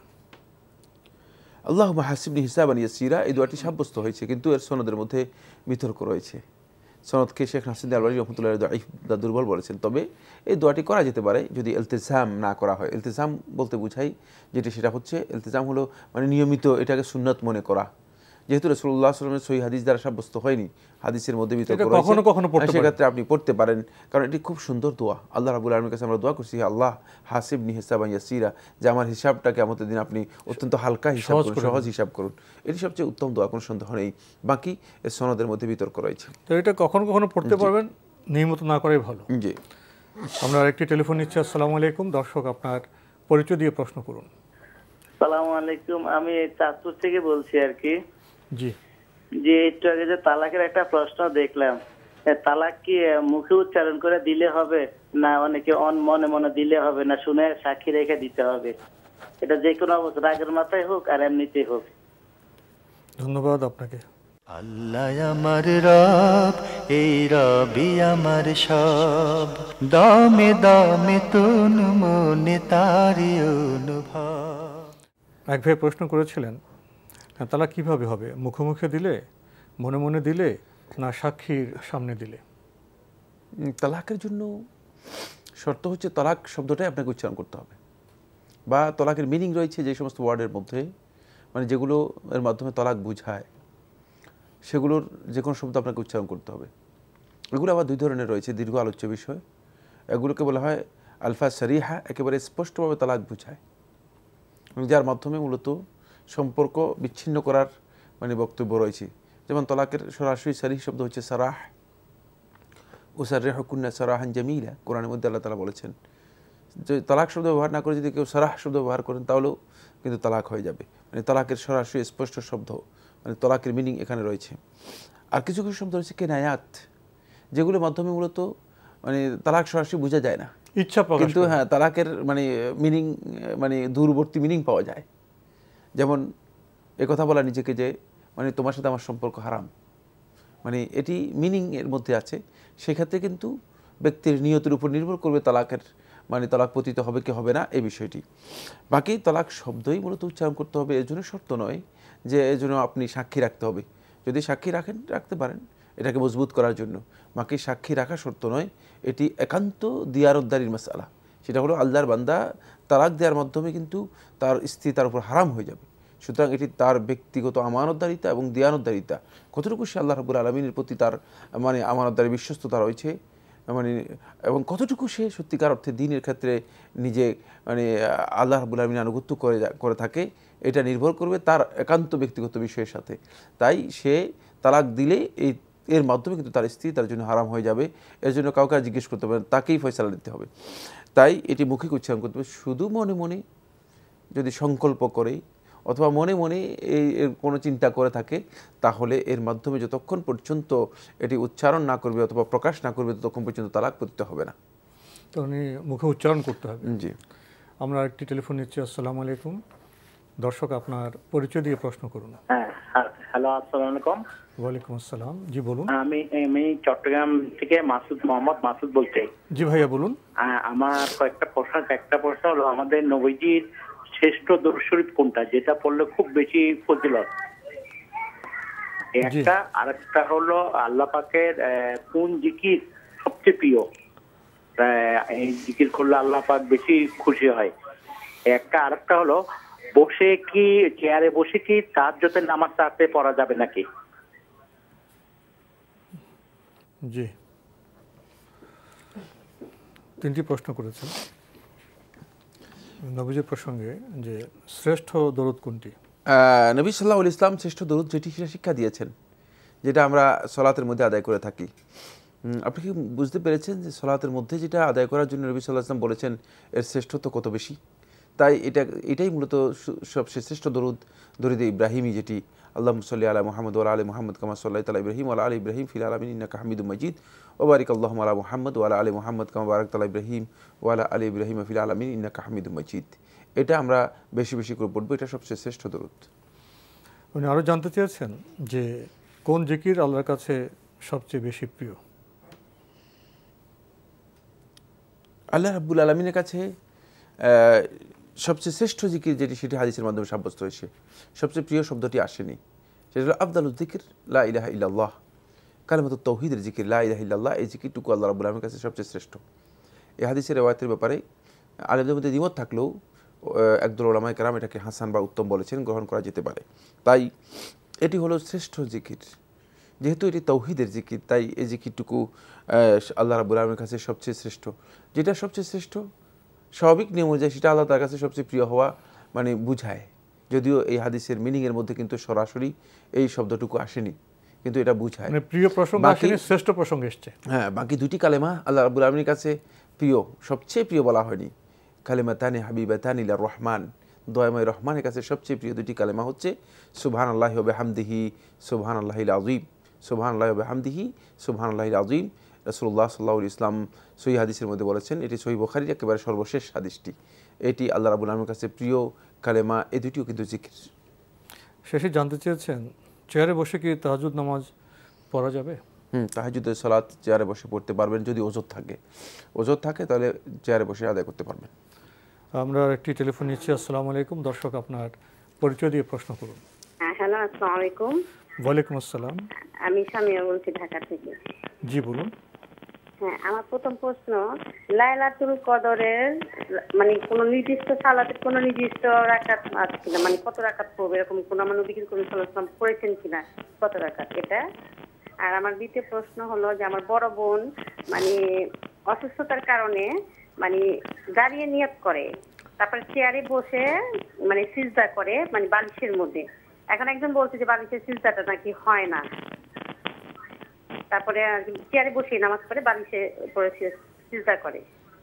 Speaker 3: আল্লাহুম্মা হাসিবনি হিসাবান ইয়াসীরা, এই দোয়াটি সাব্যস্ত হয়েছে কিন্তু এর সনদের মধ্যে বিতর্ক রয়েছে। সনদকে শেখ নাসিরউদ্দিন আলবানী রাহমাতুল্লাহ আলাইহি দুর্বল বলেছেন, তবে এই দোয়াটি করা যেতে পারে যদি ইলতিজাম না করা হয়। ইলতিজাম বলতে বুঝাই যেটি, সেটা হচ্ছে ইলতিজাম হলো মানে নিয়মিত এটাকে সুন্নাত মনে করা, যেহেতু রাসূলুল্লাহ সাল্লাল্লাহু আলাইহি ওয়াসাল্লামের সহিহ হাদিস দ্বারা সাব্যস্ত হয়নি, হাদিসের মধ্যে বিতর্ক রয়েছে,
Speaker 2: কখনো কখনো পড়তে পারেন,
Speaker 3: সেক্ষেত্রে আপনি পড়তে পারেন, কারণ এটি খুব সুন্দর দোয়া। আল্লাহ রাব্বুল আলামিনের কাছে আমরা দোয়া করছি, আল্লাহ হাসিবনি হিসাবান ইয়াসীরা, যে আমার হিসাবটাকে কিয়ামতের দিন আপনি অত্যন্ত হালকা হিসাব করুন, সহজ হিসাব করুন, এটি সবচেয়ে উত্তম দোয়া, কোনো সন্দেহ নেই। বাকি এর সনদের মধ্যে বিতর্ক রয়েছে,
Speaker 2: তো এটা কখনো কখনো পড়তে পারবেন, নিয়মিত না করাই ভালো।
Speaker 3: জি,
Speaker 2: আমরা আরেকটি টেলিফোন নিচ্ছি। আসসালামু আলাইকুম, দর্শক আপনার পরিচয় দিয়ে প্রশ্ন করুন।
Speaker 8: আসসালামু আলাইকুম, আমি চাঁদপুর থেকে বলছি আর কি।
Speaker 2: জি,
Speaker 8: যে একটু আগে যে তালাকের একটা প্রশ্ন দেখলাম, তালাক কি মুখে উচ্চারণ করে দিলে হবে না অনেকে মনে মনে দিলে হবে না শুনে সাক্ষী রেখে দিতে হবে? এটা যে কোনো অবস্থা, রাগের মাথায় হোক আর এমনিতেই হোক।
Speaker 2: ধন্যবাদ আপনাকে।
Speaker 1: আল্লাহ আমার রব, এই রবি আমার সব, দামে দামে তুন মনে তারি অনুভব।
Speaker 2: এক ভাই প্রশ্ন করেছিলেন, তালাক কিভাবে হবে, মুখোমুখি দিলে, মনে মনে দিলে, না সাক্ষীর সামনে দিলে?
Speaker 3: তালাকের জন্য শর্ত হচ্ছে তালাক শব্দটাই আপনাকে উচ্চারণ করতে হবে, বা তালাকের মিনিং রয়েছে যে সমস্ত ওয়ার্ডের মধ্যে, মানে যেগুলো এর মাধ্যমে তালাক বুঝায় সেগুলোর যে কোনো শব্দ আপনাকে উচ্চারণ করতে হবে। এগুলো আবার দুই ধরনের রয়েছে, দীর্ঘ আলোচ্য বিষয়। এগুলোকে বলা হয় আলফা সারিহা, একেবারে স্পষ্টভাবে তালাক বুঝায়, যার মাধ্যমে মূলত সম্পর্ক বিচ্ছিন্ন করার মানে বক্তব্য রয়েছে। যেমন তালাকের সরাসরি সারিহ শব্দ হচ্ছে সারাহ, উসাররিহুকুন্না সারাহান জামিলা, কোরআনের মধ্যে আল্লাহ তাআলা বলেছেন যে তালাক শব্দ ব্যবহার না করে যদি কেউ সারাহ শব্দ ব্যবহার করেন তাহলেও কিন্তু তালাক হয়ে যাবে। মানে তালাকের সরাসরি স্পষ্ট শব্দ, মানে তালাকের মিনিং এখানে রয়েছে। আর কিছু কিছু শব্দ রয়েছে কেনায়াত, যেগুলোর মাধ্যমে মূলত মানে তালাক সরাসরি বোঝা যায় না,
Speaker 2: ইচ্ছা প্রকাশ,
Speaker 3: কিন্তু হ্যাঁ তালাকের মানে মিনিং মানে দূরবর্তী মিনিং পাওয়া যায়। যেমন এ কথা বলা নিজেকে যে মানে তোমার সাথে আমার সম্পর্ক হারাম, মানে এটি মিনিং এর মধ্যে আছে। সেক্ষেত্রে কিন্তু ব্যক্তির নিয়তের উপর নির্ভর করবে তালাকের মানে তালাক পতিত হবে কি হবে না এই বিষয়টি। বাকি তালাক শব্দই মূলত উচ্চারণ করতে হবে, এর জন্য শর্ত নয় যে এর জন্য আপনি সাক্ষী রাখতে হবে। যদি সাক্ষী রাখেন রাখতে পারেন এটাকে মজবুত করার জন্য, বাকি সাক্ষী রাখা শর্ত নয়। এটি একান্ত দিয়ারতদারির মাসআলা। সেটা হলো আল্লাহর বান্দা তালাক দেওয়ার মাধ্যমে কিন্তু তার স্ত্রী তার উপর হারাম হয়ে যাবে। সুতরাং এটি তার ব্যক্তিগত আমানতদারিতা এবং দিয়ানতদারিতা, কতটুকু সে আল্লাহ রাব্বুল আলামিনের প্রতি তার মানে আমানতদারি বিশ্বস্ততা রয়েছে, মানে এবং কতটুকু সে সত্যিকার অর্থে দ্বীনের ক্ষেত্রে নিজে মানে আল্লাহ রাব্বুল আলামিনের আনুগত্য করে করে থাকে, এটা নির্ভর করবে তার একান্ত ব্যক্তিগত বিষয়ের সাথে। তাই সে তালাক দিলে এই এর মাধ্যমে কিন্তু তার স্ত্রী তার জন্য হারাম হয়ে যাবে। এর জন্য কাউকে জিজ্ঞেস করতে হবে, তাকেই ফয়সালা দিতে হবে। তাই এটি মৌখিক উচ্চারণ করতে হবে। শুধু মনে মনে যদি সংকল্প করে অথবা মনে মনে এই এর কোনো চিন্তা করে থাকে, তাহলে এর মাধ্যমে যতক্ষণ পর্যন্ত এটি উচ্চারণ না করবে অথবা প্রকাশ না করবে ততক্ষণ পর্যন্ত তালাক পতিত হবে না।
Speaker 2: তো উনি মুখে উচ্চারণ করতে হবে।
Speaker 3: জি,
Speaker 2: আমরা একটি টেলিফোন নিচ্ছি। আসসালামু আলাইকুম। দর্শক, আপনার পরিচয় দিয়ে প্রশ্ন করুন।
Speaker 9: হ্যাঁ, হ্যালো, আসসালামু আলাইকুম।
Speaker 2: ওয়ালাইকুম আসসালাম। জি বলুন।
Speaker 9: আমি আমি চট্টগ্রাম থেকে মাসুদ, মোহাম্মদ মাসুদ বলছি।
Speaker 2: জি ভাইয়া বলুন।
Speaker 9: আমার কয়েকটা প্রশ্ন একটা প্রশ্ন হলো, আমাদের নবীজির শ্রেষ্ঠ দরুদ শরীফ কোনটা, যেটা পড়লে খুব বেশি ফজিলত? একটা। আরেকটা হলো আল্লাহ পাকের কোন জিকির সবচেয়ে প্রিয়, এই জিকির করলে আল্লাহ পাক বেশি খুশি হয় একটা। আরেকটা হলো বসে কি চেয়ারে বসে কি তাহাজ্জুদের নামাজ রাতে পড়া যাবে নাকি?
Speaker 2: জি, তিনটি প্রশ্ন করেছেন নবীজির প্রসঙ্গে, যে শ্রেষ্ঠ দরুদ কোনটি।
Speaker 3: নবী সাল্লাল্লাহু আলাইহি ইসলাম শ্রেষ্ঠ দরুদ যেটি সেটা শিক্ষা দিয়েছেন, যেটা আমরা সলাতের মধ্যে আদায় করে থাকি। আপনি কি বুঝতে পেরেছেন যে সলাতের মধ্যে যেটা আদায় করার জন্য নবী সাল্লাল্লাহু আলাইহি ইসলাম বলেছেন এর শ্রেষ্ঠত্ব কত বেশি? তাই এটা এটাই মূলত সবচেয়ে শ্রেষ্ঠ দরুদ, দরুদ ইব্রাহিমি, যেটি আল্লাহুম্মা সাল্লি আলা মুহাম্মদ ওয়া আলা আলি মুহাম্মদ কামা সাল্লাইতা আলা ইব্রাহিম ওয়া আলা আলি ইব্রাহিম ফিল আলামিন ইন্নাকা হামিদুম মাজিদ ওয়া বারিক আল্লাহুম্মা আলা মুহাম্মদ ওয়া আলা আলি মুহাম্মদ কামা বারাকতা আলা ইব্রাহিম ওয়া আলা আলি ইব্রাহিম ফিল আলামিন ইন্নাকা হামিদুম মাজিদ। এটা আমরা বেশি বেশি করে পড়বো, এটা সবচেয়ে শ্রেষ্ঠ দরুদ।
Speaker 2: উনি আরও জানতে চেয়েছেন যে কোন জিকির আল্লাহর কাছে সবচেয়ে বেশি প্রিয়।
Speaker 3: আল্লাহ রাব্বুল আলামিনের কাছে সবচেয়ে শ্রেষ্ঠ জিকির যেটি, সেটি হাদিসের মাধ্যমে সাব্যস্ত হয়েছে। সবচেয়ে প্রিয় শব্দটি আসেনি, সেটা হলো আফদালুজ যিকির লা ইলাহা ইল্লাল্লাহ, কালিমাতুত তাওহীদের জিকির লা ইলাহা ইল্লাল্লাহ। এই জিকিরটুকু আল্লাহ রাব্বুল আলামিনের কাছে সবচেয়ে শ্রেষ্ঠ। এই হাদিসের রিওয়ায়াতের ব্যাপারে আলেমদের মধ্যে দ্বিমত থাকলেও একদল উলামায়ে কেরাম এটাকে হাসান বা উত্তম বলেছেন, গ্রহণ করা যেতে পারে। তাই এটি হলো শ্রেষ্ঠ জিকির। যেহেতু এটি তাওহীদের জিকির, তাই এই জিকিরটুকু আল্লাহ রাব্বুল আলামিনের কাছে সবচেয়ে শ্রেষ্ঠ। যেটা সবচেয়ে শ্রেষ্ঠ স্বাভাবিক নিয়ম অনুযায়ী সেটা আল্লাহ তার কাছে সবচেয়ে প্রিয় হওয়া মানে বুঝায়। যদিও এই হাদিসের মিনিংয়ের মধ্যে কিন্তু সরাসরি এই শব্দটুকু আসেনি, কিন্তু এটা বুঝায়
Speaker 2: মানে প্রিয় প্রসঙ্গ আসেনি, শ্রেষ্ঠ প্রসঙ্গ এসেছে।
Speaker 3: হ্যাঁ, বাকি দুটি কালেমা আল্লাহ রাব্বুল আলামিনের কাছে প্রিয়, সবচেয়ে প্রিয় বলা হয়নি। কালিমাতানি হাবিবাতানি লির রহমান, দয়াময় রহমানের কাছে সবচেয়ে প্রিয় দুটি কালেমা হচ্ছে সুবহানাল্লাহি ওয়া বিহামদিহি সুবহানাল্লাহিল আযীম, সুবহানাল্লাহি ওয়া বিহামদিহি সুবহানাল্লাহিল আযীম। রাসূলুল্লাহ সাল্লাল্লাহু আলাইহি ওয়াসাল্লাম সহিহ হাদিসের মধ্যে বলেছেন, এটি সহিহ বুখারীর একেবারে সর্বশেষ হাদিসটি। এটি আল্লাহ রাব্বুল আলামিনের কাছে প্রিয় কালেমা। এই দুটিও কিন্তু জিকির।
Speaker 2: শেষে জানতে চেয়েছেন চেয়ারে বসে কি তাহাজ্জুদ নামাজ পড়া যাবে?
Speaker 3: হুম, তাহাজ্জুদের সালাত চেয়ারে বসে পড়তে পারবেন, যদি ওযর থাকে। ওযর থাকে তাহলে চেয়ারে বসে আদায় করতে পারবেন।
Speaker 2: আমরা একটি টেলিফোন নিচ্ছি। আসসালামু আলাইকুম। দর্শক, আপনার পরিচয় দিয়ে প্রশ্ন করুন।
Speaker 10: হ্যাঁ, হ্যালো, আসসালামু আলাইকুম।
Speaker 2: ওয়ালাইকুম আসসালাম।
Speaker 10: আমি সামিয়া বলছি, ঢাকা থেকে।
Speaker 2: জি বলুন।
Speaker 10: হ্যাঁ, আমার প্রথম প্রশ্ন, লাইলাতুল কদরের মানে কোন নির্দিষ্ট সালাতের কোন নির্দিষ্ট রাকাত আছে কিনা, মানে কত রাকাত পড়বে, এরকম কোন আমার নবী করিম সাল্লাল্লাহু আলাইহি ওয়াসাল্লাম পড়েছেন কিনা, কত রাকাত, এটা। আর আমার দ্বিতীয় প্রশ্ন হলো যে আমার বড় বোন মানে অসুস্থতার কারণে মানে দাঁড়িয়ে নিয়ত করে, তারপরে চেয়ারে বসে মানে সিজদা করে, মানে বালিশের মধ্যে। এখন একজন বলছে যে বালিশের সিজদাটা নাকি হয় না, তারপরে চেয়ারে বসে নামাজ পড়ে বালিশে পড়ে সিজদা করে।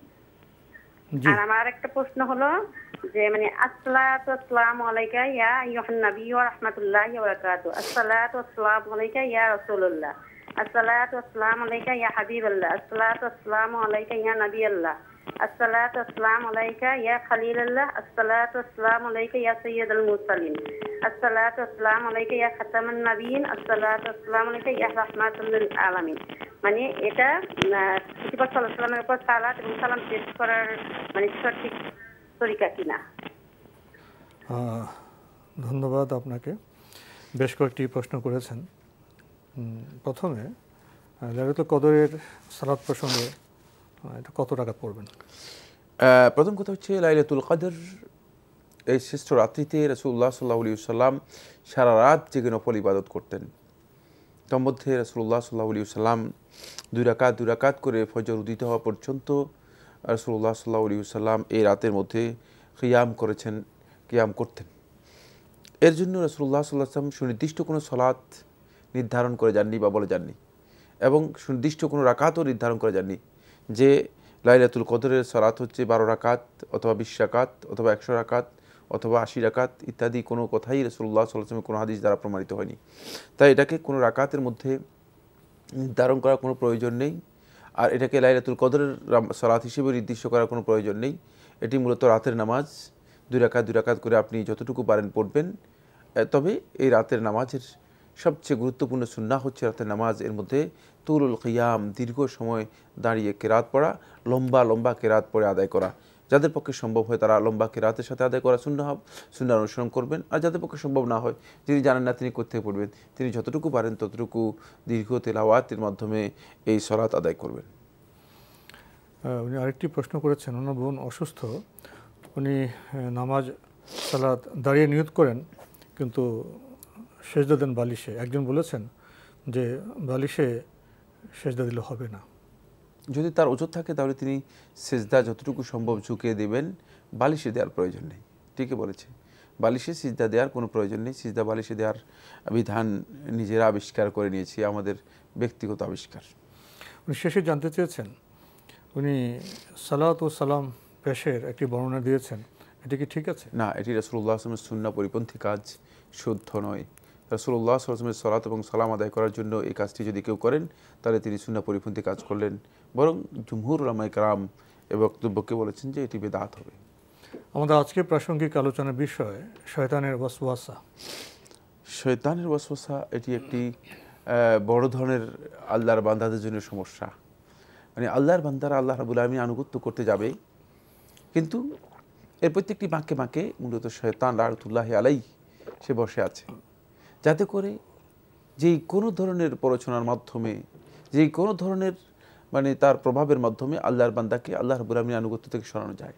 Speaker 10: আর আমার একটা প্রশ্ন হলো যে মানে আসসালাতু আসসালামু আলাইকা ইয়া আইয়ুহান নবী ওয়া রাহমাতুল্লাহি ওয়া বারাকাতুহু, আসসালাতু আসসালামু আলাইকা ইয়া রাসূলুল্লাহ, আসসালাতু আসসালামু আলাইকা ইয়া হাবিবাল্লাহ, আসসালাতু আসসালামু আলাইকা ইয়া নবিয়াল্লাহ, আসসালাতু আসসালামু আলাইকা ইয়া খলিলাল্লাহ, আসসালাতু আসসালামু আলাইকা ইয়া সাইয়্যিদাল মুরসালিন, আসসালাতু আসসালামু আলাইকা ইয়া খাতামান নবিয়্যিন, আসসালাতু আসসালামু আলাইকা ইয়া রাহমাতুল লিল আলামিন। মানে এটা নবী সাল্লাল্লাহু আলাইহি ওয়াসাল্লামের উপর সালাত এবং সালাম পেশ করার মানে সঠিক তরিকা কিনা?
Speaker 2: ধন্যবাদ আপনাকে। বেশ কয়েকটি প্রশ্ন করেছেন। প্রথমে লাইলাতুল কদরের সালাত প্রসঙ্গে এটা কত রাকাত পড়বেন?
Speaker 3: প্রথম কথা হচ্ছে লাইলাতুল কদর এই শ্রেষ্ঠ রাত্রিতে রাসূলুল্লাহ সাল্লাল্লাহু আলাইহি ওয়াসাল্লাম সারা রাত জেগে নফল ইবাদত করতেন। তার মধ্যে রাসূলুল্লাহ সাল্লাল্লাহু আলাইহি ওয়াসাল্লাম দুই রাকাত দুই রাকাত করে ফজর উদিত হওয়া পর্যন্ত রাসূলুল্লাহ সাল্লাল্লাহু আলাইহি ওয়াসাল্লাম এই রাতের মধ্যে কিয়াম করেছেন, কিয়াম করতেন। এর জন্য রাসূলুল্লাহ সাল্লাল্লাহু আলাইহি ওয়াসাল্লাম সুনির্দিষ্ট কোনো সালাত নির্ধারণ করে যাননি বা বলে যাননি, এবং সুনির্দিষ্ট কোনো রাকাতও নির্ধারণ করে যাননি যে লাইলাতুল কদরের সালাত হচ্ছে বারো রাকাত অথবা বিশ রাকাত অথবা একশো রাকাত অথবা আশি রাকাত ইত্যাদি কোনো কথাই রাসূলুল্লাহ সাল্লাল্লাহু আলাইহি ওয়াসাল্লামের কোনো হাদিস দ্বারা প্রমাণিত হয়নি। তাই এটাকে কোনো রাকাতের মধ্যে নির্ধারণ করার কোনো প্রয়োজন নেই, আর এটাকে লাইলাতুল কদরের সালাত হিসেবে নির্দিষ্ট করার কোনো প্রয়োজন নেই। এটি মূলত রাতের নামাজ, দুই রাকাত দুই রাকাত করে আপনি যতটুকু পারেন পড়বেন। তবে এই রাতের নামাজের সবচেয়ে গুরুত্বপূর্ণ সুন্নাহ হচ্ছে রাতের নামাজ, এর মধ্যে তুলুল কিয়াম, দীর্ঘ সময় দাঁড়িয়ে কেরাত পড়া, লম্বা লম্বা কেরাত পড়ে আদায় করা। যাদের পক্ষে সম্ভব হয় তারা লম্বা কেরাতের সাথে আদায় করা সুন্নাহ সুন্নাহ অনুসরণ করবেন, আর যাদের পক্ষে সম্ভব না হয়, যিনি জানেন না তিনি কোত্থেকে পড়বেন, তিনি যতটুকু পারেন ততটুকু দীর্ঘ তেলাওয়াতের মাধ্যমে এই সালাত আদায় করবেন।
Speaker 2: উনি আরেকটি প্রশ্ন করেছেন, ওনার বোন অসুস্থ, উনি নামাজ সালাত দাঁড়িয়ে নিয়ত করেন কিন্তু সেজদা দেন বালিশে। একজন বলেছেন যে বালিশে সেজদা দিলে হবে না।
Speaker 3: যদি তার ওজর থাকে তাহলে তিনি সেজদা যতটুকু সম্ভব ঝুঁকিয়ে দেবেন, বালিশে দেওয়ার প্রয়োজন নেই। ঠিকই বলেছে, বালিশে সিজদা দেওয়ার কোনো প্রয়োজন নেই। সিজদা বালিশে দেওয়ার বিধান নিজেরা আবিষ্কার করে নিয়েছি, আমাদের ব্যক্তিগত আবিষ্কার।
Speaker 2: উনি শেষে জানতে চেয়েছেন, উনি সালাত ও সালাম পেশের একটি বর্ণনা দিয়েছেন, এটি কি ঠিক আছে?
Speaker 3: না, এটি রাসূলুল্লাহ সাল্লাল্লাহু আলাইহি ওয়াসাল্লামের সুন্নাহ পরিপন্থী কাজ, শুদ্ধ নয়। রাসূলুল্লাহ সাল্লাল্লাহু আলাইহি ওয়াসাল্লামের সালাত এবং সালাম আদায় করার জন্য এই কাজটি যদি কেউ করেন তাহলে তিনি সুন্নাহ পরিপন্থী কাজ করলেন। বরং জুমহুর উলামায়ে কেরাম এ বক্তব্যকে বলেছেন যে এটি বিদআত হবে।
Speaker 2: আমাদের আজকের প্রাসঙ্গিক আলোচনার বিষয় শয়তানের ওয়াসওয়াসা।
Speaker 3: শয়তানের ওয়াসওয়াসা এটি একটি বড় ধরনের আল্লাহর বান্দাদের জন্য সমস্যা। মানে আল্লাহর বান্দারা আল্লাহ রাব্বুল আলামিন আনুগত্য করতে যাবে, কিন্তু এর প্রত্যেকটি বাঁকে বাঁকে মূলত শয়তান লাআনাতুল্লাহি আলাইহি সে বসে আছে, যাতে করে যেই কোনো ধরনের প্ররোচনার মাধ্যমে, যেই কোনো ধরনের মানে তার প্রভাবের মাধ্যমে আল্লাহর বান্দাকে আল্লাহ রাব্বুল আলামিনের আনুগত্য থেকে সরানো যায়।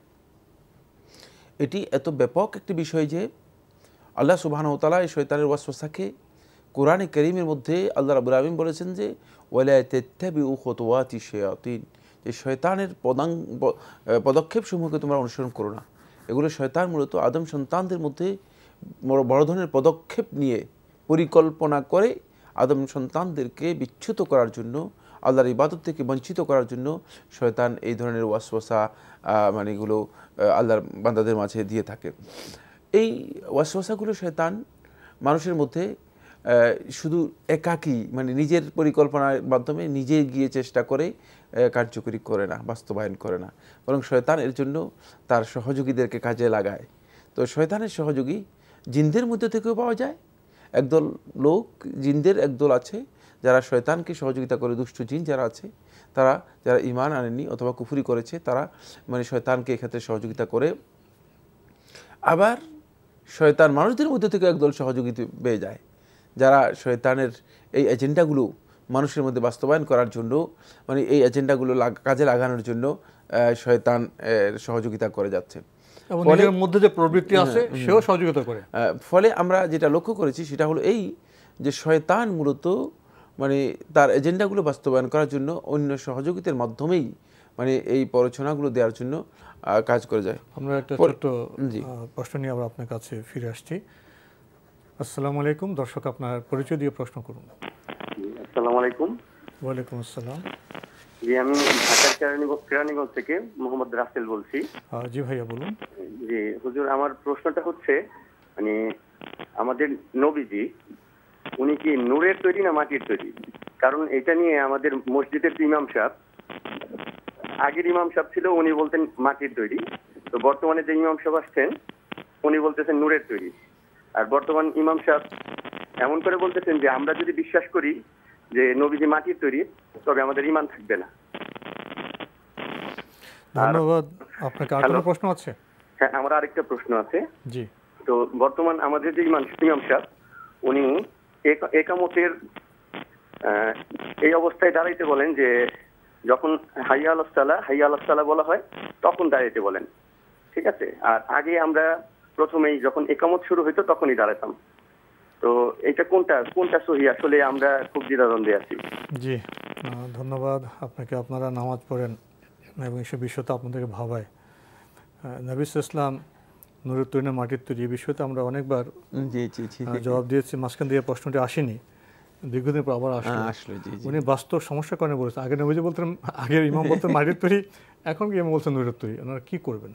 Speaker 3: এটি এত ব্যাপক একটি বিষয় যে আল্লাহ সুবহানাহু ওয়া তাআলা এই শয়তানের ওয়াসওয়াসাকে কোরআনে কারীমের মধ্যে আল্লাহ রাব্বুল আলামিন বলেছেন যে ওয়ালা তাত্তাবিউ খুতুওয়াতি শায়াতিন, এই শয়তানের পদাঙ্ক পদক্ষেপসমূহকে তোমরা অনুসরণ করো না। এগুলো শয়তান মূলত আদম সন্তানদের মধ্যে বড় ধরনের পদক্ষেপ নিয়ে পরিকল্পনা করে আদম সন্তানদেরকে বিচ্যুত করার জন্য, আল্লাহর ইবাদত থেকে বঞ্চিত করার জন্য শয়তান এই ধরনের ওয়াসওয়াসা মানে এগুলো আল্লাহর বান্দাদের মাঝে দিয়ে থাকে। এই ওয়াসওয়াসাগুলো শয়তান মানুষের মধ্যে শুধু একাকী মানে নিজের পরিকল্পনার মাধ্যমে নিজে গিয়ে চেষ্টা করে কার্যকরী করে না, বাস্তবায়ন করে না, বরং শয়তান এর জন্য তার সহযোগীদেরকে কাজে লাগায়। তো শয়তানের সহযোগী জিনদের মধ্যে থেকেও পাওয়া যায়। একদল লোক, জিনদের একদল আছে যারা শয়তানকে সহযোগিতা করে, দুষ্ট জিন যারা আছে তারা, যারা ঈমান আনেনি অথবা কুফরি করেছে, তারা মানে শয়তানকে এক্ষেত্রে সহযোগিতা করে। আবার শয়তান মানুষদের মধ্যে থেকে একদল সহযোগী পেয়ে যায়, যারা শয়তানের এই এজেন্ডাগুলো মানুষের মধ্যে বাস্তবায়ন করার জন্য, মানে এই এজেন্ডাগুলো কাজে লাগানোর জন্য শয়তান সহযোগিতা করে যাচ্ছে।
Speaker 2: ফলে মধ্যে যে প্রবৃত্তি আছে সেও সহযোগিতা করে।
Speaker 3: ফলে আমরা যেটা লক্ষ্য করেছি সেটা হলো এই যে শয়তান মূলত মানে তার এজেন্ডাগুলো বাস্তবায়ন করার জন্য অন্য সহযোগিতার মাধ্যমেই মানে এই প্ররোচনাগুলো দেওয়ার জন্য কাজ করে যায়।
Speaker 2: আমরা একটা ছোট্ট প্রশ্ন নিয়ে আবার আপনার কাছে ফিরে আসছি। আসসালামু আলাইকুম, দর্শক আপনার পরিচয় দিয়ে প্রশ্ন করুন।
Speaker 11: আসসালামু আলাইকুম।
Speaker 2: ওয়ালাইকুম আসসালাম।
Speaker 11: জি, আমি ঢাকার কেরানীগঞ্জ থেকে মোহাম্মদ রাসেল বলছি।
Speaker 2: জি ভাইয়া বলুন।
Speaker 11: জি হুজুর, আমার প্রশ্নটা হচ্ছে মানে আমাদের নবীজি উনি কি নূরের তৈরি না মাটির তৈরি? কারণ এটা নিয়ে আমাদের মসজিদের ইমাম সাহেব আগের ইমাম সাহেব ছিল উনি বলতেন মাটির তৈরি, তো বর্তমানে যে ইমাম সাহেব আসছেন উনি বলতেছেন নূরের তৈরি। আর বর্তমান ইমাম সাহেব এমন করে বলতেছেন যে আমরা যদি বিশ্বাস করি যে নবীজি মাটির তৈরি তবে আমাদের ঈমান থাকবে না।
Speaker 2: ধন্যবাদ। আপনাকে আর কোনো প্রশ্ন আছে?
Speaker 11: হ্যাঁ, আমার আরেকটা প্রশ্ন আছে।
Speaker 2: জি।
Speaker 11: তো বর্তমান আমাদের যে ইমাম ইমাম সাহেব উনি একামতের এই অবস্থায় দাঁড়াইতে বলেন যে যখন হাইয়া আলাস সালাহ হাইয়া আলাস সালাহ বলা হয় তখন দাঁড়াইতে বলেন, ঠিক আছে? আর আগে আমরা প্রথমেই যখন একামত শুরু হইতো তখনই দাঁড়াতাম। তো এটা কোনটা কোনটা সহি? আসলে আমরা খুব দ্বিধাদ্বন্দ্বে আছি।
Speaker 2: জি, ধন্যবাদ আপনাকে। আপনারা নামাজ পড়েন এবং এসব বিষয়টা আপনাদেরকে ভাবায়। নবী ইসলাম নূরের তৈরি না মাটির তৈরি, এই বিষয়তে আমরা অনেকবার জবাব দিয়েছি। মাঝখান দিয়ে প্রশ্নটি আসেনি, দীর্ঘদিন পর আবার আসলো। উনি বাস্তব সমস্যার কারণে বলেছেন। আগে নবীজি বলতেন, আগের ইমাম বলতেন মাটির তৈরি, এখন কি ইমাম বলছেন নূরের তৈরি। ওনারা কি করবেন?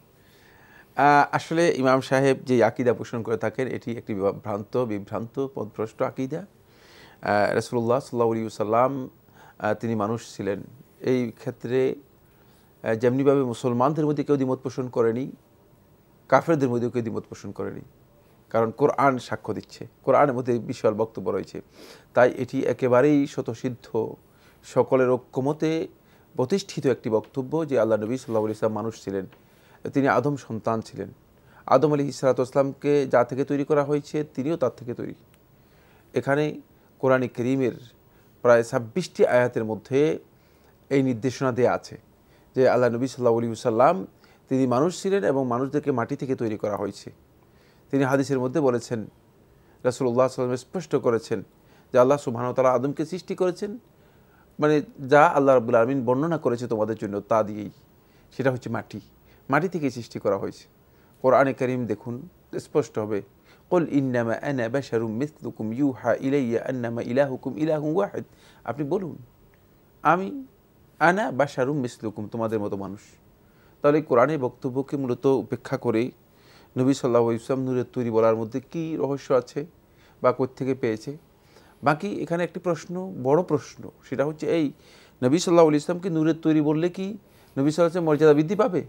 Speaker 3: আসলে ইমাম সাহেব যে আকিদা পোষণ করে থাকেন এটি একটি ভ্রান্ত বিভ্রান্ত পথভ্রষ্ট আকিদা। রাসূলুল্লাহ সাল্লাল্লাহু আলাইহি ওয়াসাল্লাম তিনি মানুষ ছিলেন, এই ক্ষেত্রে যেমনিভাবে মুসলমানদের মধ্যে কেউ দ্বিমত পোষণ করেনি, কাফেরদের মধ্যেও কেউ দ্বিমত পোষণ করেনি, কারণ কোরআন সাক্ষ্য দিচ্ছে, কোরআনের মধ্যে বিশাল বক্তব্য রয়েছে। তাই এটি একেবারেই স্বতঃসিদ্ধ, সকলের ঐক্যমতে প্রতিষ্ঠিত একটি বক্তব্য যে আল্লাহ নবী সাল্লাল্লাহু আলাইহি ওয়াসাল্লাম মানুষ ছিলেন, তিনি আদম সন্তান ছিলেন। আদম আলাইহিস সালাতু ওয়াস সালামকে যা থেকে তৈরি করা হয়েছে তিনিও তার থেকে তৈরি। এখানে কোরআনে কারীমের প্রায় ছাব্বিশটি আয়াতের মধ্যে এই নির্দেশনা দেয়া আছে যে আল্লাহ নবী সাল্লাল্লাহু আলাইহি ওয়াসাল্লাম তিনি মানুষ ছিলেন এবং মানুষদেরকে মাটি থেকে তৈরি করা হয়েছে। তিনি হাদিসের মধ্যে বলেছেন, রাসূলুল্লাহ সাল্লাল্লাহু আলাইহি ওয়াসাল্লাম স্পষ্ট করেছেন যে আল্লাহ সুবহানাহু ওয়া তাআলা আদমকে সৃষ্টি করেছেন, মানে যা আল্লাহ রাব্বুল আলামিন বর্ণনা করেছে তোমাদের জন্য তা দিয়েই, সেটা হচ্ছে মাটি, মাটি থেকে সৃষ্টি করা হয়েছে। কোরআনে কারীম দেখুন স্পষ্ট হবে, কুল ইন্নামা আনা বাশারুম মিসলুকুম ইউহা ইলাইয়া আন্নামা ইলাহুকুম ইলাহুন ওয়াহিদ। আপনি বলুন আমি আনা বাশারুম মিসলুকুম, তোমাদের মতো মানুষ। তাহলে কোরআনের বক্তব্যকে মূলত উপেক্ষা করে নবী সাল্লাল্লাহু আলাইহি ওয়াসাল্লাম নূরের তৈরি বলার মধ্যে কী রহস্য আছে বা কোত্থেকে পেয়েছে? বাকি এখানে একটি প্রশ্ন, বড় প্রশ্ন, সেটা হচ্ছে এই, নবী সাল্লাল্লাহু আলাইহি ওয়াসাল্লামকে নূরের তৈরি বললে কি নবী সাল্লাল্লাহু আলাইহি ওয়াসাল্লামের মর্যাদা বৃদ্ধি পাবে?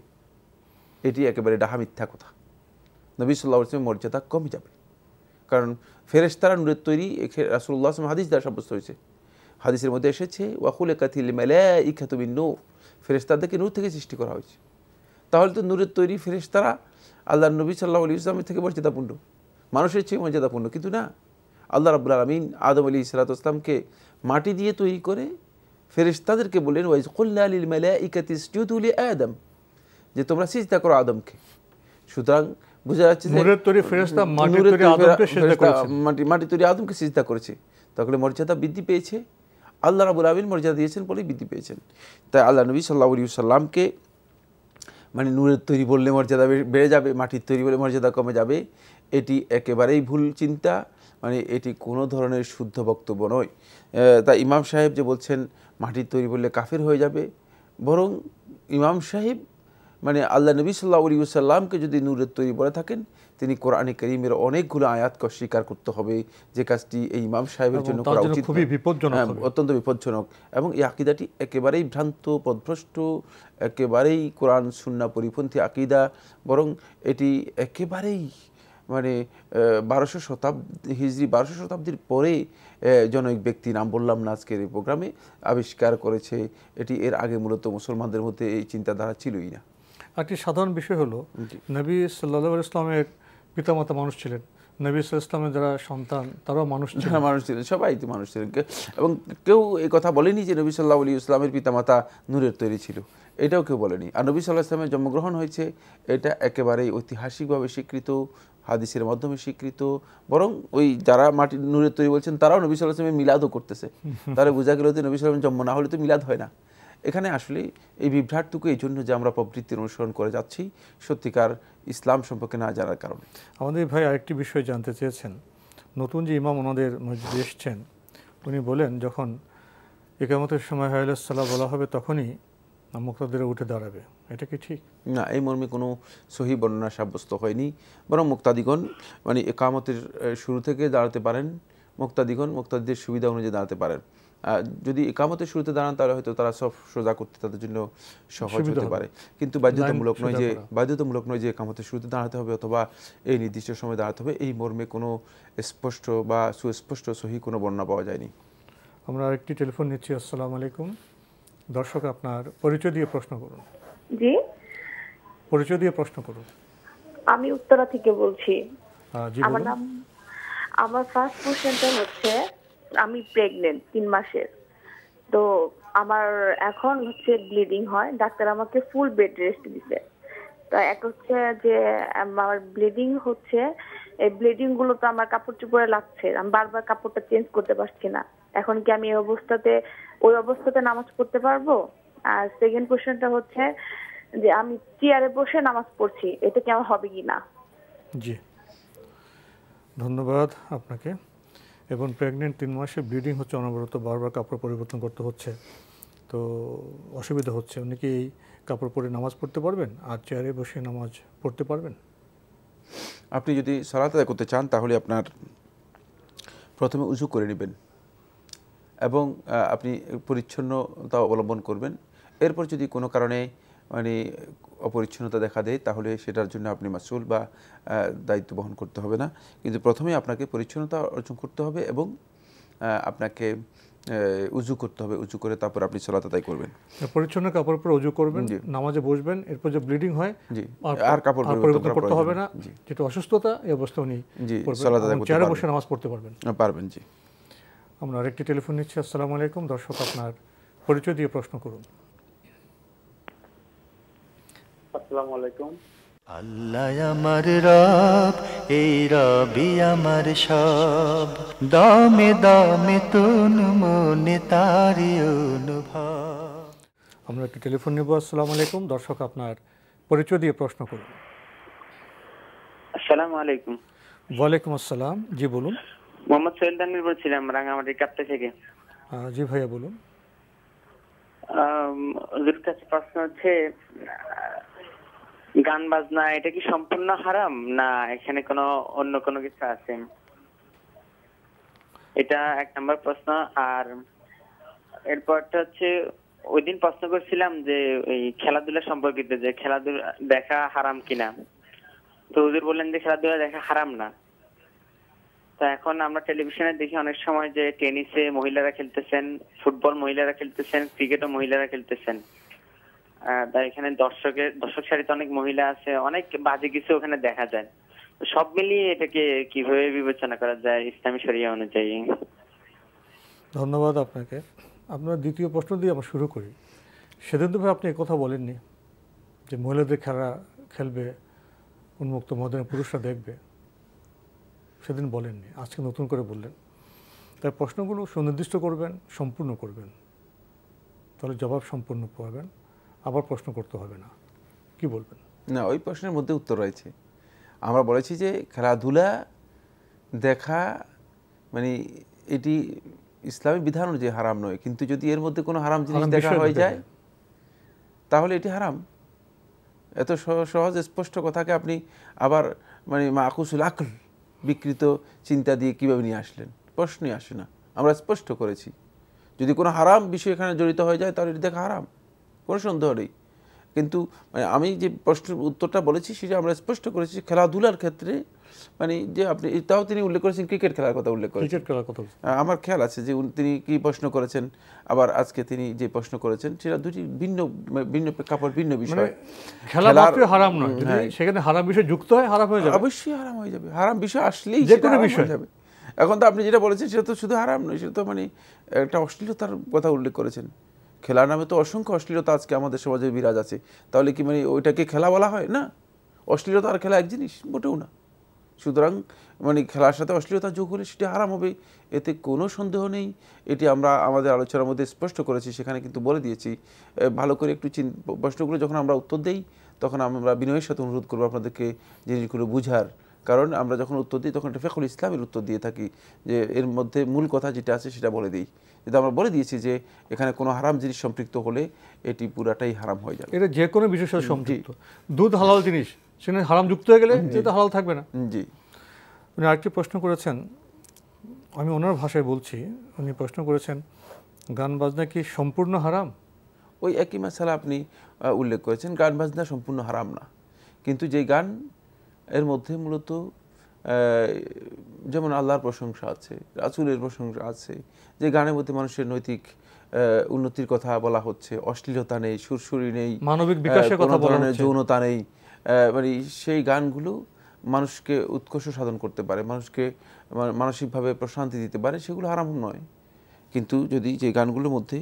Speaker 3: এটি একেবারে ডাহা মিথ্যা কথা। নবী সাল্লাল্লাহু আলাইহি ওয়াসাল্লামের মর্যাদা কমে যাবে, কারণ ফেরেশতারা নূরের তৈরি রাসূলুল্লাহ সাল্লাল্লাহু আলাইহি ওয়াসাল্লাম হাদিস দ্বারা সাব্যস্ত হয়েছে। হাদিসের মধ্যে এসেছে ওয়া খুলিকাতিল মালাইকাতু বিন নূর, ফেরেশতাদেরকে নূর থেকে সৃষ্টি করা হয়েছে। তাহলে তো নূরের তৈরি ফেরেশতারা আল্লাহর নবী সাল্লাল্লাহু আলাইহি ওয়াসাল্লামের থেকে মর্যাদাপূর্ণ, মানুষের চেয়ে মর্যাদাপূর্ণ। কিন্তু না, আল্লাহ রাব্বুল আলামিন আদম আলাইহিস সালাতু ওয়াস সালামকে মাটি দিয়ে তৈরি করে ফেরেশতাদেরকে বললেন ওয়াইজ কুলনা লিল মালাইকাতি ইসজুদু লি আদম, যে তোমরা সিজদা করো আদমকে। সুতরাং বোঝা যাচ্ছে যে নূরের তৈরি ফেরেশতা মাটির তৈরি আদমকে সিজদা করেছে, মাটি মাটি তৈরি আদমকে সিজদা করেছে। তাহলে মর্যাদা বৃদ্ধি পেয়েছে, আল্লাহ রাব্বুল আলামিন মর্যাদা দিয়েছেন বলেই বৃদ্ধি পেয়েছেন। তাই আল্লাহ নবী সাল্লাল্লাহু আলাইহি ওয়াসাল্লামকে মানে নূরের তৈরি বললে মর্যাদা বেড়ে যাবে, মাটির তৈরি বলে মর্যাদা কমে যাবে, এটি একেবারেই ভুল চিন্তা, মানে এটি কোনো ধরনের শুদ্ধ বক্তব্য নয়। তা ইমাম সাহেব যে বলছেন মাটির তৈরি বললে কাফের হয়ে যাবে, বরং ইমাম সাহেব মানে আল্লাহ নবী সাল্লাল্লাহু আলাইহি ওয়াসাল্লামকে যদি নূরের তৈরি বলে থাকেন, তিনি কোরআনে কারীমের অনেকগুলো আয়াতকে অস্বীকার করতে হবে, যে কাজটি এই ইমাম সাহেবের জন্য করা উচিত, খুবই বিপজ্জনক, অত্যন্ত বিপজ্জনক। এবং এই আকিদাটি একেবারেই ভ্রান্ত, পথভ্রষ্ট, একেবারেই কোরআন সুন্নাহ পরিপন্থী আকিদা, বরং এটি একেবারেই মানে বারোশো শতাব্দী হিজরি বারোশো শতাব্দীর পরে জনৈক ব্যক্তি, নাম বললাম না আজকের এই প্রোগ্রামে, আবিষ্কার করেছে। এটি এর আগে মূলত মুসলমানদের মধ্যে এই চিন্তাধারা ছিলই না।
Speaker 2: একটি সাধারণ বিষয় হলো নবী সাল্লাল্লাহু আলাইহি ওয়াসাল্লামের পিতামাতা মানুষ ছিলেন, নবী সাল্লাল্লাহু আলাইহি ওয়াসাল্লামের যারা সন্তান তারাও মানুষ ছিলেন, মানুষ ছিলেন, সবাই তো মানুষ ছিলেন। এবং কেউ এই কথা বলেনি যে নবী সাল্লাল্লাহু আলাইহি ওয়াসাল্লামের পিতামাতা নূরের তৈরি ছিল, এটাও কেউ বলেনি। আর নবী সাল্লাল্লাহু আলাইহি ওয়াসাল্লামের জন্মগ্রহণ হয়েছে, এটা একেবারেই ঐতিহাসিকভাবে স্বীকৃত, হাদিসের মাধ্যমে স্বীকৃত। বরং ওই যারা মাটি নূরের তৈরি বলছেন তারাও নবী সাল্লাল্লাহু আলাইহি ওয়াসাল্লামের মিলাদও করতেছে। তাহলে বোঝা গেল যে নবী সাল্লাল্লাহু আলাইহি ওয়াসাল্লামের জন্ম না হলে তো মিলাদ হয় না। এখানে আসলে এই বিভ্রাটটুকু এই জন্য যে আমরা প্রবৃত্তির অনুসরণ করে যাচ্ছি, সত্যিকার ইসলাম সম্পর্কে না জানার কারণে। আমাদের ভাই আরেকটি বিষয় জানতে চেয়েছেন, নতুন যে ইমাম ওনাদের মসজিদে এসছেন, উনি বলেন যখন ইকামতের সময় হাইয়া আলাস সালাহ বলা হবে তখনই মুক্তাদিরা উঠে দাঁড়াবে, এটা কি ঠিক?
Speaker 3: না, এই মর্মে কোনো সহি বর্ণনা সাব্যস্ত হয়নি, বরং মুক্তাদিগণ মানে ইকামতের শুরু থেকে দাঁড়াতে পারেন, মুক্তাদিগণ মুক্তাদিদের সুবিধা অনুযায়ী দাঁড়াতে পারেন। যদি ইকামতের শুরুতে দাঁড়ান তাহলে হয়তো তারা সব সোজা করতে তাদের জন্য সহজ হতে পারে, কিন্তু বাধ্যতামূলক নয় যে বাধ্যতামূলক নয় যে ইকামতের শুরুতে দাঁড়াতে হবে অথবা এই নির্দিষ্ট সময় দাঁড়াতে হবে, এই মর্মে কোনো স্পষ্ট বা সুস্পষ্ট সহি কোনো বর্ণনা পাওয়া যায়নি।
Speaker 2: আমরা আরেকটি টেলিফোন নিচ্ছি। আসসালামু আলাইকুম। দর্শক আপনার পরিচয় দিয়ে প্রশ্ন করুন।
Speaker 12: জি,
Speaker 2: পরিচয় দিয়ে প্রশ্ন করুন।
Speaker 12: আমি উত্তরা থেকে বলছি।
Speaker 2: জি,
Speaker 12: আমার নাম, আমার ফার্স্ট কোশ্চেনটা হচ্ছে আমি প্রেগনেন্ট তিন মাসের, তো আমার এখন হচ্ছে ব্লিডিং হয়, ডাক্তার আমাকে ফুল বেড রেস্ট দিছে। তো এক হচ্ছে যে আমার ব্লিডিং হচ্ছে, এই ব্লিডিং গুলো তো আমার কাপড় চোপড়ে লাগছে, আমি বারবার কাপড়টা চেঞ্জ করতে পারছি না। এখন কি আমি এই অবস্থাতে ওই অবস্থাতে নামাজ পড়তে পারবো? আর সেকেন্ড কোশ্চেনটা হচ্ছে যে আমি চেয়ারে বসে নামাজ পড়ছি, এটা কি আমার হবে কিনা?
Speaker 2: জি, ধন্যবাদ আপনাকে। এবং প্রেগনেন্ট তিন মাসে ব্লিডিং হচ্ছে অনবরত, বারবার কাপড় পরিবর্তন করতে হচ্ছে, তো অসুবিধা হচ্ছে। উনি কি এই কাপড় পরে নামাজ পড়তে পারবেন আর চেয়ারে বসে নামাজ পড়তে পারবেন?
Speaker 3: আপনি যদি সালাত আদায় করতে চান তাহলে আপনার প্রথমে উজু করে নেবেন এবং আপনি পরিচ্ছন্নতা অবলম্বন করবেন। এরপর যদি কোনো কারণে মানে অপরিচ্ছন্নতা দেখা দেয় তাহলে সেটার জন্য আপনি মাসউল বা দায়িত্ব বহন করতে হবে না, কিন্তু প্রথমে আপনাকে পরিচ্ছন্নতা অর্জন করতে হবে এবং আপনাকে উজু করতে হবে। উজু করে তারপর আপনি সালাত আদায় করবেন।
Speaker 2: পরিচ্ছন্ন কাপড় পরে উজু করবেন, নামাজে বসবেন, এরপর যে ব্লিডিং হয়
Speaker 3: জি আর কাপড়
Speaker 2: পরিবর্তন করতে হবে না, যেটা অসুস্থতা এই অবস্থা উনি
Speaker 3: জি সালাত আদায় করতে
Speaker 2: চেয়ারে বসে নামাজ পড়তে পারবেন
Speaker 3: পারবেন জি।
Speaker 2: আমরা আরেকটি টেলিফোন নিচ্ছি। আসসালামু আলাইকুম। দর্শক আপনার পরিচয় দিয়ে প্রশ্ন করুন।
Speaker 13: আসসালামু আলাইকুম।
Speaker 1: আল্লাহ আমার রব, এই রবি আমার সব, দামে দামে তুন মনে তারি অনুভব।
Speaker 2: আমরা একটি টেলিফোন নেব। আসসালামু আলাইকুম। দর্শক আপনার পরিচয় দিয়ে প্রশ্ন করুন।
Speaker 14: আসসালামু আলাইকুম।
Speaker 2: ওয়ালাইকুম আসসালাম। জি বলুন।
Speaker 14: মোহাম্মদ সোহেল তানভীর বলছিলাম রাঙামাটির কাপ্তাই থেকে।
Speaker 2: জি ভাইয়া বলুন।
Speaker 14: ওদের কাছে প্রশ্ন হচ্ছে গান বাজনা এটা কি সম্পূর্ণ হারাম না এখানে কোনো অন্য কোনো কিছু আছে? এটা এক নম্বর প্রশ্ন। আর এরপরটা হচ্ছে ওই দিন প্রশ্ন করছিলাম যে এই খেলাধুলা সম্পর্কিত, যে খেলাধুলা দেখা হারাম কিনা, তো ওদের বললেন যে খেলাধুলা দেখা হারাম না। তো এখন আমরা টেলিভিশনে দেখি অনেক সময় যে টেনিসে মহিলারা খেলতেছেন, ফুটবল মহিলারা খেলতেছেন, ক্রিকেটও মহিলারা খেলতেছেন। এখানে দর্শকের দর্শক সারিতে অনেক মহিলা আছে, অনেক বাজে কিছু ওখানে দেখা যায়। সব মিলিয়ে এটাকে কিভাবে বিবেচনা করা যায় ইসলামী শরিয়া অনুযায়ী?
Speaker 2: ধন্যবাদ আপনাকে। আপনার দ্বিতীয় প্রশ্ন দিয়ে আমরা শুরু করি। সেদিন তো ভাই আপনি কথা বলেননি যে মহিলাদের খেলা খেলবে, উন্মুক্ত ময়দানে পুরুষরা দেখবে, সেদিন বলেননি, আজকে নতুন করে বললেন। তাই প্রশ্নগুলো সুনির্দিষ্ট করবেন, সম্পূর্ণ করবেন, তাহলে জবাব সম্পূর্ণ পাবেন, আবার প্রশ্ন করতে হবে না। কি বলবেন?
Speaker 3: না, ওই প্রশ্নের মধ্যে উত্তর রয়েছে। আমরা বলেছি যে খেলাধুলা দেখা মানে এটি ইসলামী বিধান অনুযায়ী হারাম নয়, কিন্তু যদি এর মধ্যে কোনো হারাম জিনিস দেখা হয়ে যায় তাহলে এটি হারাম। এত সহজ স্পষ্ট কথাকে আপনি আবার মানে মাকুসুল আকল বিকৃত চিন্তা দিয়ে কিভাবে নিয়ে আসলেন? প্রশ্নই আসে না। আমরা স্পষ্ট করেছি যদি কোনো হারাম বিষয় এখানে জড়িত হয়ে যায় তাহলে এটি দেখা হারাম, কোনো সন্দেহ নেই। কিন্তু মানে আমি যে প্রশ্নের উত্তরটা বলেছি সেটা আমরা স্পষ্ট করেছি খেলাধুলার ক্ষেত্রে, মানে যে আপনি এটাও তিনি উল্লেখ করেছেন, ক্রিকেট খেলার কথা উল্লেখ করেছেন।
Speaker 2: ক্রিকেট খেলার কথা
Speaker 3: আমার খেয়াল আছে যে তিনি কি প্রশ্ন করেছেন, আবার আজকে তিনি যে প্রশ্ন করেছেন সেটা দুটি ভিন্ন ভিন্ন প্রেক্ষাপট, ভিন্ন বিষয়।
Speaker 2: খেলা মাত্রই হারাম নয়, যদি সেখানে হারাম বিষয় যুক্ত হয় হারাম হয়ে যাবে।
Speaker 3: অবশ্যই হারাম হয়ে যাবে। হারাম বিষয় আসলেই যে কোনো বিষয় যাবে। এখন তো আপনি যেটা বলেছেন সেটা তো শুধু হারাম নয়, সেটা তো মানে একটা অশ্লীলতার কথা উল্লেখ করেছেন। খেলার নামে তো অসংখ্য অশ্লীলতা আজকে আমাদের সমাজে বিরাজ আছে, তাহলে কি মানে ওইটাকে খেলা বলা হয় না? অশ্লীলতা আর খেলা এক জিনিস মোটেও না। সুতরাং মানে খেলার সাথে অশ্লীলতা যোগ হলে সেটি হারাম হবে, এতে কোনো সন্দেহ নেই। এটি আমরা আমাদের আলোচনার মধ্যে স্পষ্ট করেছি, সেখানে কিন্তু বলে দিয়েছি। ভালো করে একটু প্রশ্নগুলো যখন আমরা উত্তর দেই তখন আমরা বিনয়ের সাথে অনুরোধ করবো আপনাদেরকে জিনিসগুলো বুঝার, কারণ আমরা যখন উত্তর দিই তখন একটা ফিকহুল ইসলামের উত্তর দিয়ে থাকি, যে এর মধ্যে মূল কথা যেটা আছে সেটা বলে দিই। কিন্তু আমরা বলে দিয়েছি যে এখানে কোনো হারাম জিনিস সম্পৃক্ত হলে এটি পুরাটাই হারাম হয়ে যাবে।
Speaker 2: এটা যে কোনো বিষয়ের সাথে সম্পৃক্ত। দুধ হালাল জিনিস, সেখানে হারাম যুক্ত হয়ে গেলে যেটা হালাল থাকবে না।
Speaker 3: জি।
Speaker 2: উনি আরেকটি প্রশ্ন করেছেন, আমি ওনার ভাষায় বলছি। উনি প্রশ্ন করেছেন গান বাজনা কি সম্পূর্ণ হারাম?
Speaker 3: ওই একই মাসালা আপনি উল্লেখ করেছেন, গান বাজনা সম্পূর্ণ হারাম না, কিন্তু যে গান এর মধ্যে মূলত যেমন আল্লাহর প্রশংসা আছে, রাসূলের প্রশংসা আছে, যে গানের মধ্যে মানুষের নৈতিক উন্নতির কথা বলা হচ্ছে, অশ্লীলতা নেই, সুরসুরি নেই,
Speaker 2: মানবিক বিকাশের কথা বলা হচ্ছে,
Speaker 3: যৌনতা নেই, মানে সেই গানগুলো মানুষকে উৎকর্ষ সাধন করতে পারে, মানুষকে মানসিকভাবে প্রশান্তি দিতে পারে, সেগুলো হারাম নয়। কিন্তু যদি যে গানগুলোর মধ্যে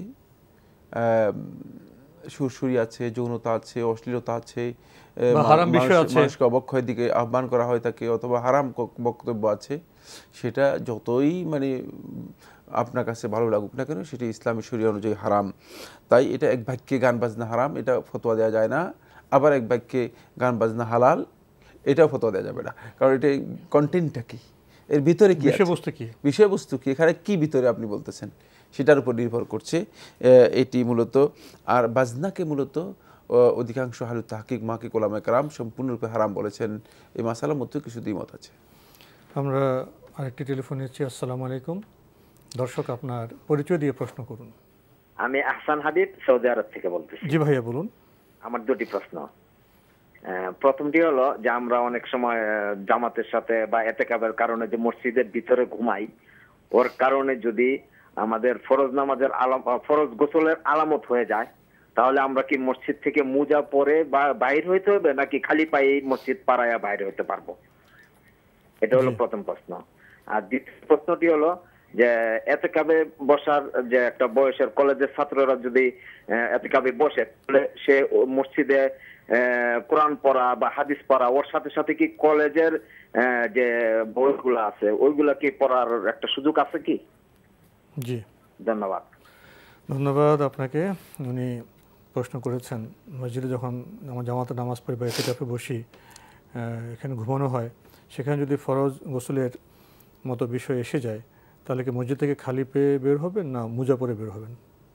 Speaker 3: সুরসুরি আছে, যৌনতা আছে, অশ্লীলতা আছে, মানুষকে অবক্ষয়ের দিকে আহ্বান করা হয় থাকে, অথবা হারাম বক্তব্য আছে, সেটা যতই মানে আপনার কাছে ভালো লাগুক না কেন, সেটা ইসলামী শরীয়ত অনুযায়ী হারাম। তাই এটা এক বাক্যে গান বাজনা হারাম, এটা ফতোয়া দেওয়া যায় না। আবার এক বাক্যে গান বাজনা হালাল, এটাও ফতোয়া দেওয়া যাবে না, কারণ এটা কন্টেন্টটা কি, এর ভিতরে কি
Speaker 2: বিষয়বস্তু কি,
Speaker 3: বিষয়বস্তু কি, এখানে কি ভিতরে আপনি বলতেছেন, সেটার উপর নির্ভর করছে এটি মূলত। আর বাজনাকে মূলত অধিকাংশ হালু তাহকিক মাহকিক ওলামায়ে কেরাম সম্পূর্ণরূপে হারাম বলেছেন। এই মাসালার মধ্যে কিছু দ্বিমত আছে।
Speaker 2: আমরা আরেকটি টেলিফোন নিচ্ছি। আসসালামু আলাইকুম। দর্শক, আপনার পরিচয় দিয়ে প্রশ্ন করুন।
Speaker 15: আমি আহসান হাবিব, সৌদি আরব থেকে বলতেছি।
Speaker 2: জি ভাইয়া বলুন।
Speaker 15: আমার দুটি প্রশ্ন। প্রথমটি হলো যে আমরা অনেক সময় জামাতের সাথে বা এতেকাবের কারণে যে মসজিদের ভিতরে ঘুমাই, ওর কারণে যদি আমাদের ফরজ নামাজের আলাম ফরজ গোসলের আলামত হয়ে যায়, তাহলে আমরা কি মসজিদ থেকে মুজা পরে বা বাইর হইতে হবে, নাকি খালি পায়ে মসজিদ পাড়ায়া বাইরে হতে পারবো? এটা হলো প্রথম প্রশ্ন। আর দ্বিতীয় প্রশ্নটি হলো যে এতেকাবে বসার যে একটা বয়সের কলেজের ছাত্ররা যদি এতেকাবে বসে, তাহলে সে মসজিদে কোরআন পড়া বা হাদিস পড়া, ওর সাথে সাথে কি কলেজের যে বইগুলো আছে ওইগুলা কি পড়ার একটা সুযোগ আছে কি?
Speaker 2: জি,
Speaker 15: ধন্যবাদ।
Speaker 2: ধন্যবাদ আপনাকে। উনি প্রশ্ন করেছেন, মসজিদে যখন জামাতে নামাজ পড়ি বা এতেকাফে বসি, এখানে ঘুমানো হয়, সেখানে যদি ফরজ গোসলের মতো বিষয় এসে যায়, তাহলে কি মসজিদ থেকে খালি পেয়ে বের হবেন না মুজা পরে বের হবেন?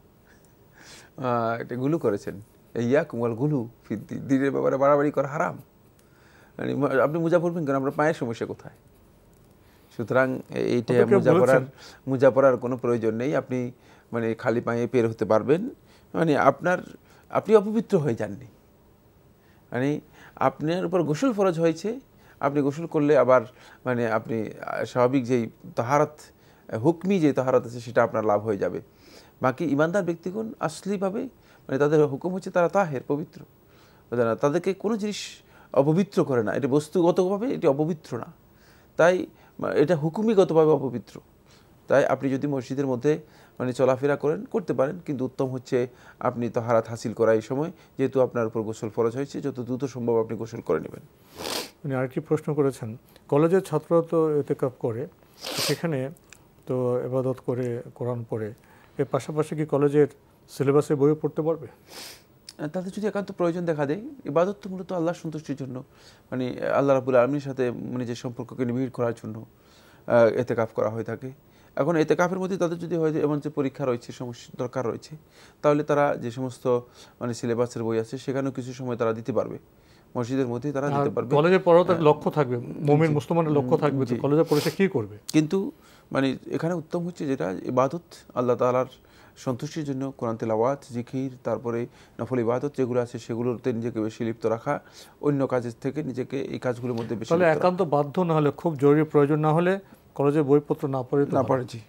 Speaker 3: এটা গুলু করেছেন, ইয়া কুমাল গুলু, দিনের ব্যাপারে বাড়াবাড়ি করা হারাম। আপনি মুজা পরবেন কেন? আপনার পায়ের সমস্যা কোথায়? সুতরাং এইটা মুজা পরার মুজা পরার কোনো প্রয়োজন নেই। আপনি মানে খালি পায়ে বের হতে পারবেন, মানে আপনার আপনি অপবিত্র হয়ে যাননি, মানে আপনার উপর গোসল ফরজ হয়েছে, আপনি গোসল করলে আবার মানে আপনি স্বাভাবিক যেই তাহারাত হুকমি যে তাহারাত আছে সেটা আপনার লাভ হয়ে যাবে। বাকি ইমানদার ব্যক্তিগণ আসলিভাবে মানে তাদের হুকুম হচ্ছে তারা তাহের পবিত্র, তাদেরকে কোনো জিনিস অপবিত্র করে না, এটা বস্তুগতভাবে এটি অপবিত্র না, তাই এটা হুকুমিগতভাবে অপবিত্র। তাই আপনি যদি মসজিদের মধ্যে মানে চলাফেরা করেন করতে পারেন, কিন্তু উত্তম হচ্ছে আপনি তাহারাত হাসিল করা এই সময়, যেহেতু আপনার উপর গোসল ফরজ হয়েছে, যত দ্রুত সম্ভব আপনি গোসল করে নেবেন।
Speaker 2: উনি আরেকটি প্রশ্ন করেছেন, কলেজের ছাত্ররা তো এতেকাফ করে, সেখানে তো ইবাদত করে, কোরআন পড়ে, এর পাশাপাশি কি কলেজের সিলেবাসে বইও পড়তে পারবে?
Speaker 3: তাদের যদি একান্ত প্রয়োজন দেখা দেয়, ইবাদত তো মূলত আল্লাহর সন্তুষ্টির জন্য, মানে আল্লাহ রাব্বুল আলামিনের সাথে নিজের সম্পর্ককে নিবিড় করার জন্য এতেকাফ করা হয়ে থাকে। এখন এতেকাফের মধ্যে তাদের যদি হয় এমন যে পরীক্ষা রয়েছে, সমস্যা দরকার রয়েছে, তাহলে তারা যে সমস্ত মানে সিলেবাসের বই আছে সেখানেও কিছু সময় তারা দিতে পারবে, মসজিদের মধ্যে তারা দিতে পারবে।
Speaker 2: কলেজে পড়ার তার লক্ষ্য থাকবে, মুমিন মুসলমানের লক্ষ্য থাকবে, তো কলেজে পড়ে কি করবে?
Speaker 3: কিন্তু মানে এখানে উত্তম হচ্ছে যেটা ইবাদত আল্লাহ তাআলার সন্তুষ্টির জন্য কোরআন তেলাওয়াত, জিকির, তারপরে নফল ইবাদত যেগুলো আছে সেগুলোতে নিজেকে বেশি লিপ্ত রাখা, অন্য কাজের থেকে নিজেকে এই কাজগুলোর মধ্যে বেশি।
Speaker 2: তাহলে একান্ত বাধ্য না হলে, খুব জরুরি প্রয়োজন না হলে কলেজে বইপত্র না পড়ে
Speaker 3: না পড়ে। জি,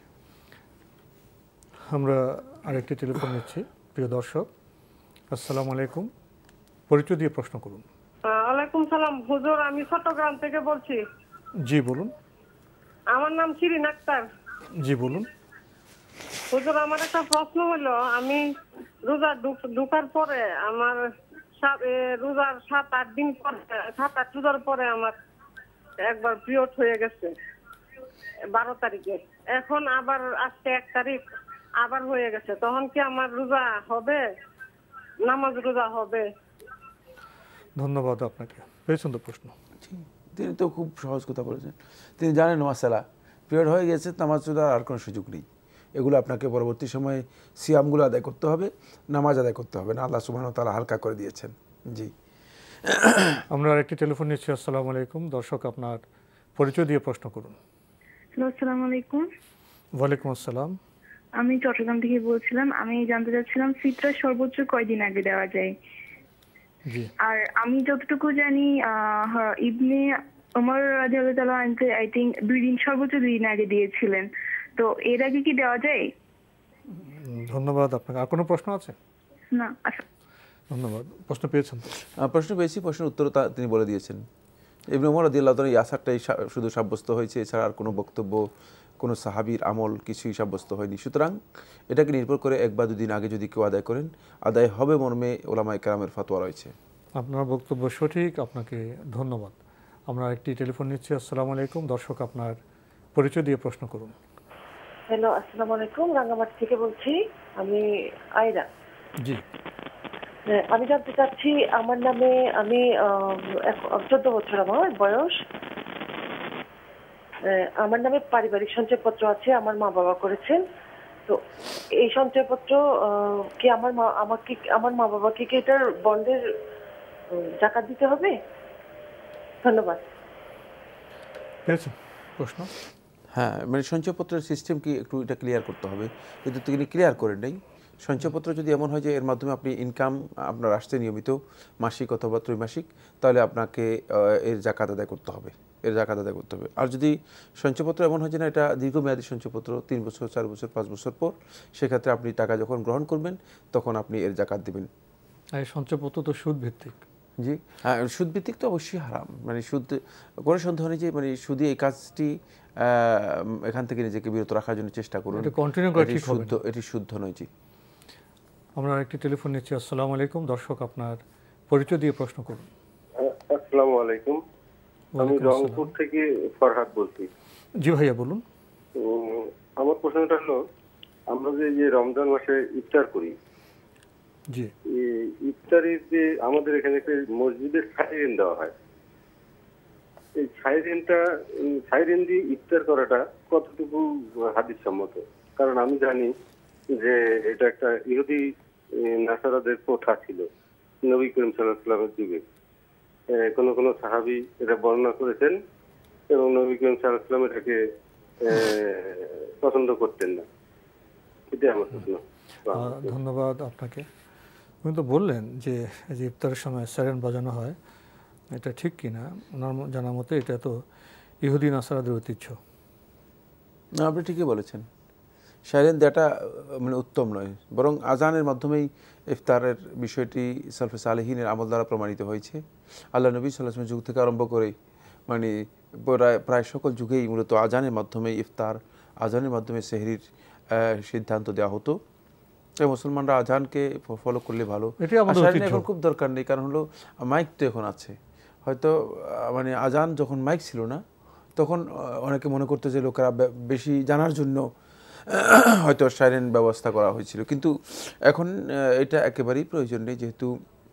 Speaker 2: আমরা আরেকটি টেলিফোন নিচ্ছি। প্রিয় দর্শক, আসসালামু আলাইকুম। পরিচয় দিয়ে প্রশ্ন করুন।
Speaker 16: ওয়ালাইকুম সালাম হুজুর, আমি চট্টগ্রাম থেকে বলছি।
Speaker 2: জি বলুন।
Speaker 16: আমার নাম শিরিন আক্তার।
Speaker 2: জি বলুন।
Speaker 16: হুজুর, আমার একটা প্রশ্ন হলো, আমি রোজা ঢুকার পরে আমার রোজার সাত আট দিন পরে, সাত আট রোজার পরে আমার একবার পিরিয়ড হয়ে গেছে বারো তারিখে, এখন আবার আজকে এক তারিখ আবার হয়ে গেছে, তখন কি আমার রোজা হবে, নামাজ রোজা হবে?
Speaker 2: ধন্যবাদ আপনাকে, বেশ সুন্দর প্রশ্ন।
Speaker 3: তিনি তো খুব সহজ কথা বলেছেন, তিনি জানেন মাসালা, পিরিয়ড হয়ে গেছে, নামাজ রোজার আর কোনো সুযোগ নেই, এগুলো আপনাকে পরবর্তী সময়ে সিয়ামগুলো আদায় করতে হবে, নামাজ আদায় করতে হবে না, আল্লাহ সুবহানাহু ওয়া তাআলা হালকা করে দিয়েছেন। জি,
Speaker 2: আমরা আরেকটি টেলিফোন নিচ্ছি। আসসালামু আলাইকুম। দর্শক, আপনার পরিচয় দিয়ে প্রশ্ন করুন।
Speaker 17: আসসালামু আলাইকুম।
Speaker 2: ওয়ালাইকুম আসসালাম।
Speaker 17: আমি চট্টগ্রাম থেকে বলছিলাম। আমি জানতে চাচ্ছিলাম ফিতরা সর্বোচ্চ কয়দিন আগে দেওয়া যায়? আর আমি যতটুকু জানি ইবনে ওমর রাদিয়াল্লাহু তাআলা আনহু আই থিংক দুই দিন সর্বোচ্চ দুই দিন আগে দিয়েছিলেন, তো এর আগে কি দেওয়া যায়?
Speaker 2: ধন্যবাদ আপনাকে। আর কোনো প্রশ্ন আছে?
Speaker 17: না, আচ্ছা
Speaker 2: ধন্যবাদ। প্রশ্ন পেয়েছেন?
Speaker 3: প্রশ্ন পেয়েছি, প্রশ্নের উত্তর তিনি বলে দিয়েছেন। ইবনে ওমর রাদিয়াল্লাহু তাআলা এই আসারটাই শুধু সাব্যস্ত হয়েছে, এছাড়া আর কোনো বক্তব্য, কোনো সাহাবীর আমল কিছুই সাব্যস্ত হয়নি। সুতরাং এটাকে নির্ভর করে এক বা দুদিন আগে যদি কেউ আদায় করেন, আদায় হবে মর্মে ওলামায়ে কেরামের ফতোয়া রয়েছে।
Speaker 2: আপনার বক্তব্য সঠিক, আপনাকে ধন্যবাদ। আমরা একটি টেলিফোন নিচ্ছি। আসসালামু আলাইকুম। দর্শক, আপনার পরিচয় দিয়ে প্রশ্ন করুন।
Speaker 18: হ্যালো, আসসালামু আলাইকুম, রাঙ্গামাটি থেকে বলছি আমি আয়রা।
Speaker 2: জি,
Speaker 18: আমি জানতে চাচ্ছি আমার নামে, আমি চোদ্দ বছর আমার বয়স, আমার নামে পারিবারিক সঞ্চয়পত্র আছে, আমার মা বাবা করেছেন। তো এই সঞ্চয়পত্র কি আমার মা আমাকে আমার মা বাবাকে কি এটার বন্ডের জাকাত দিতে হবে? ধন্যবাদ।
Speaker 2: প্রশ্ন?
Speaker 3: হ্যাঁ, মানে সঞ্চয়পত্রের সিস্টেম কি একটু এটা ক্লিয়ার করতে হবে, কিন্তু তিনি ক্লিয়ার করেন নাই। সঞ্চয়পত্র যদি এমন হয় যে এর মাধ্যমে আপনি ইনকাম আপনার আসছে নিয়মিত মাসিক অথবা ত্রৈমাসিক, তাহলে আপনাকে এর জাকাত আদায় করতে হবে, এর জাকাত আদায় করতে হবে। আর যদি সঞ্চয়পত্র এমন হয় যে না এটা দীর্ঘমেয়াদী সঞ্চয়পত্র, তিন বছর চার বছর পাঁচ বছর পর, সেক্ষেত্রে আপনি টাকা যখন গ্রহণ করবেন তখন আপনি এর জাকাত দেবেন।
Speaker 2: এই সঞ্চয়পত্র তো সুদ ভিত্তিক।
Speaker 3: জি হ্যাঁ, সুদ ভিত্তিক তো অবশ্যই হারাম, মানে সুদ কোনো সন্দেহ নেই যে মানে সুদী এই কাজটি এখান থেকে নিজেকে বিরত রাখার জন্য চেষ্টা করুন, এটি শুদ্ধ, এটি শুদ্ধ নয়। জি,
Speaker 2: আমরা একটি টেলিফোন নিচ্ছি। আসসালামু আলাইকুম। দর্শক, আপনার পরিচয় দিয়ে প্রশ্ন করুন।
Speaker 19: আসসালামু আলাইকুম, আমি রংপুর থেকে ফরহাদ বলছি।
Speaker 2: জি ভাইয়া বলুন।
Speaker 19: আমার প্রশ্নটা হলো, আমরা যে রমজান মাসে ইফতার করি,
Speaker 2: জি
Speaker 19: ইফতারের যে আমাদের এখানে একটা মসজিদের সাইরেন দেওয়া হয়, এই সাইরেনটা সাইরেন দিয়ে ইফতার করাটা কতটুকু হাদিস সম্মত? কারণ আমি জানি যে এটা একটা ইহুদি নাসারাদের প্রথা ছিল নবী করিম সাল্লাল্লাহু আলাইহি ওয়াসাল্লামের যুগে। কোন কোন সাহাবী এটা বর্ণনা করেছেন এবং নবী করিম সাল্লাল্লাহু আলাইহি ওয়াসাল্লাম এটাকে পছন্দ করতেন না। এটাই আমার প্রশ্ন।
Speaker 2: ধন্যবাদ আপনাকে। আপনি তো বললেন যে ইফতারের সময় সাইরেন বাজানো হয়, এটা ঠিক কিনা? ওনার জানা মতে এটা তো ইহুদি নাসারাদের ঐতিহ্য।
Speaker 3: না, আপনি ঠিকই বলেছেন, সাইরেন দেওয়াটা মানে উত্তম নয়, বরং আজানের মাধ্যমেই ইফতারের বিষয়টি সালফে সালেহিনের আমল দ্বারা প্রমাণিত হয়েছে। আল্লাহ নবী সাল্লাল্লাহু আলাইহি ওয়াসাল্লাম যুগ থেকে আরম্ভ করে মানে প্রায় প্রায় সকল যুগেই মূলত আজানের মাধ্যমে ইফতার, আজানের মাধ্যমে সেহরির সিদ্ধান্ত দেওয়া হতো। মুসলমানরা আজানকে ফলো করলে ভালো, এখন খুব দরকার নেই, কারণ হলো মাইক তো এখন আছে। হয়তো মানে আজান যখন মাইক ছিল না তখন অনেকে মনে করতো যে লোকেরা বেশি জানার জন্য হয়তো সাইরেন ব্যবস্থা করা হয়েছিল, কিন্তু এখন এটা একেবারেই প্রয়োজন নেই, যেহেতু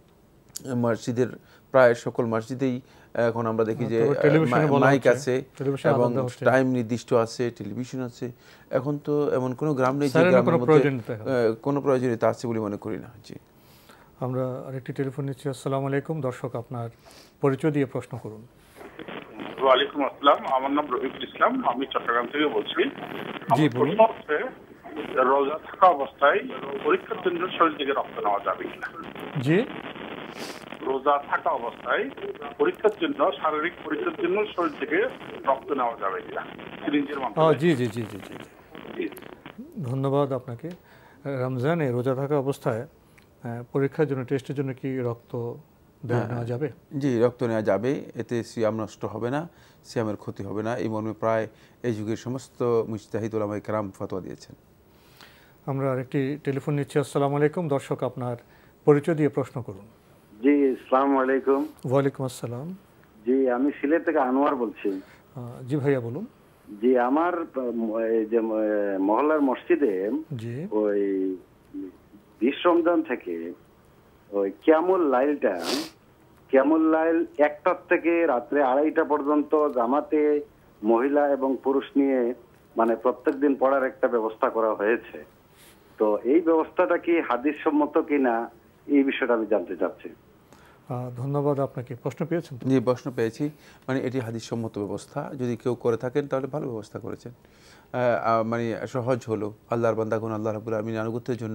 Speaker 3: মসজিদের প্রায় সকল মসজিদেই এখন আমরা দেখি যে মাইক আছে এবং টাইম নির্দিষ্ট আছে, টেলিভিশন আছে। এখন তো এমন কোনো গ্রাম নেই যে গ্রামের মধ্যে কোনো প্রয়োজনীয়তা আছে বলে মনে করি না। জি,
Speaker 2: আমরা আরেকটি টেলিফোন নিচ্ছি। আসসালামু আলাইকুম। দর্শক, আপনার পরিচয় দিয়ে প্রশ্ন করুন।
Speaker 20: ওয়ালাইকুম আসসালাম, আমার নাম রফিকুল ইসলাম, আমি চট্টগ্রাম থেকে বলছি।
Speaker 2: জি বলুন।
Speaker 20: রোজা থাকা অবস্থায় পরীক্ষার জন্য শরীর থেকে রক্ত নেওয়া যাবে কিনা?
Speaker 2: জি,
Speaker 20: রোজা থাকা অবস্থায় পরীক্ষার জন্য, শারীরিক পরীক্ষার জন্য শরীর থেকে রক্ত নেওয়া যাবে কিনা সিরিঞ্জের মাধ্যমে?
Speaker 2: জি জি জি জি জি ধন্যবাদ আপনাকে। রমজানে রোজা থাকা অবস্থায় পরীক্ষার জন্য, টেস্টের জন্য কি রক্ত নেওয়া যাবে?
Speaker 3: জি, রক্ত নেওয়া যাবে, এতে সিয়াম নষ্ট হবে না, সিয়ামের ক্ষতি হবে না, এই মর্মে প্রায় এই যুগের সমস্ত মুজতাহিদ উলামায়ে কেরাম ফতোয়া দিয়েছেন।
Speaker 2: আমরা আরেকটি টেলিফোন নিচ্ছি। আসসালামু আলাইকুম। দর্শক, আপনার পরিচয় দিয়ে প্রশ্ন করুন।
Speaker 21: জি, আসসালামু আলাইকুম।
Speaker 2: ওয়ালাইকুম আসসালাম।
Speaker 21: জি, আমি সিলেট থেকে আনোয়ার বলছি।
Speaker 2: জি ভাইয়া বলুন।
Speaker 21: জি, আমার যে মহল্লার মসজিদে ওই বিশ রমজান থেকে ওই কিয়ামুল লাইলটা কিয়ামুল লাইল একটার থেকে রাত্রে আড়াইটা পর্যন্ত জামাতে মহিলা এবং পুরুষ নিয়ে মানে প্রত্যেকদিন পড়ার একটা ব্যবস্থা করা হয়েছে। তো এই ব্যবস্থাটা কি হাদিস সম্মত কিনা, এই বিষয়টা আমি জানতে চাচ্ছি।
Speaker 2: ধন্যবাদ আপনাকে। প্রশ্ন পেয়েছেন?
Speaker 3: জি, প্রশ্ন পেয়েছি। মানে এটি হাদিস সম্মত ব্যবস্থা, যদি কেউ করে থাকেন তাহলে ভালো ব্যবস্থা করেছেন। মানে সহজ হলো, আল্লাহর বান্দাগণ আল্লাহ রাব্বুল আলামিনের আনুগত্যের জন্য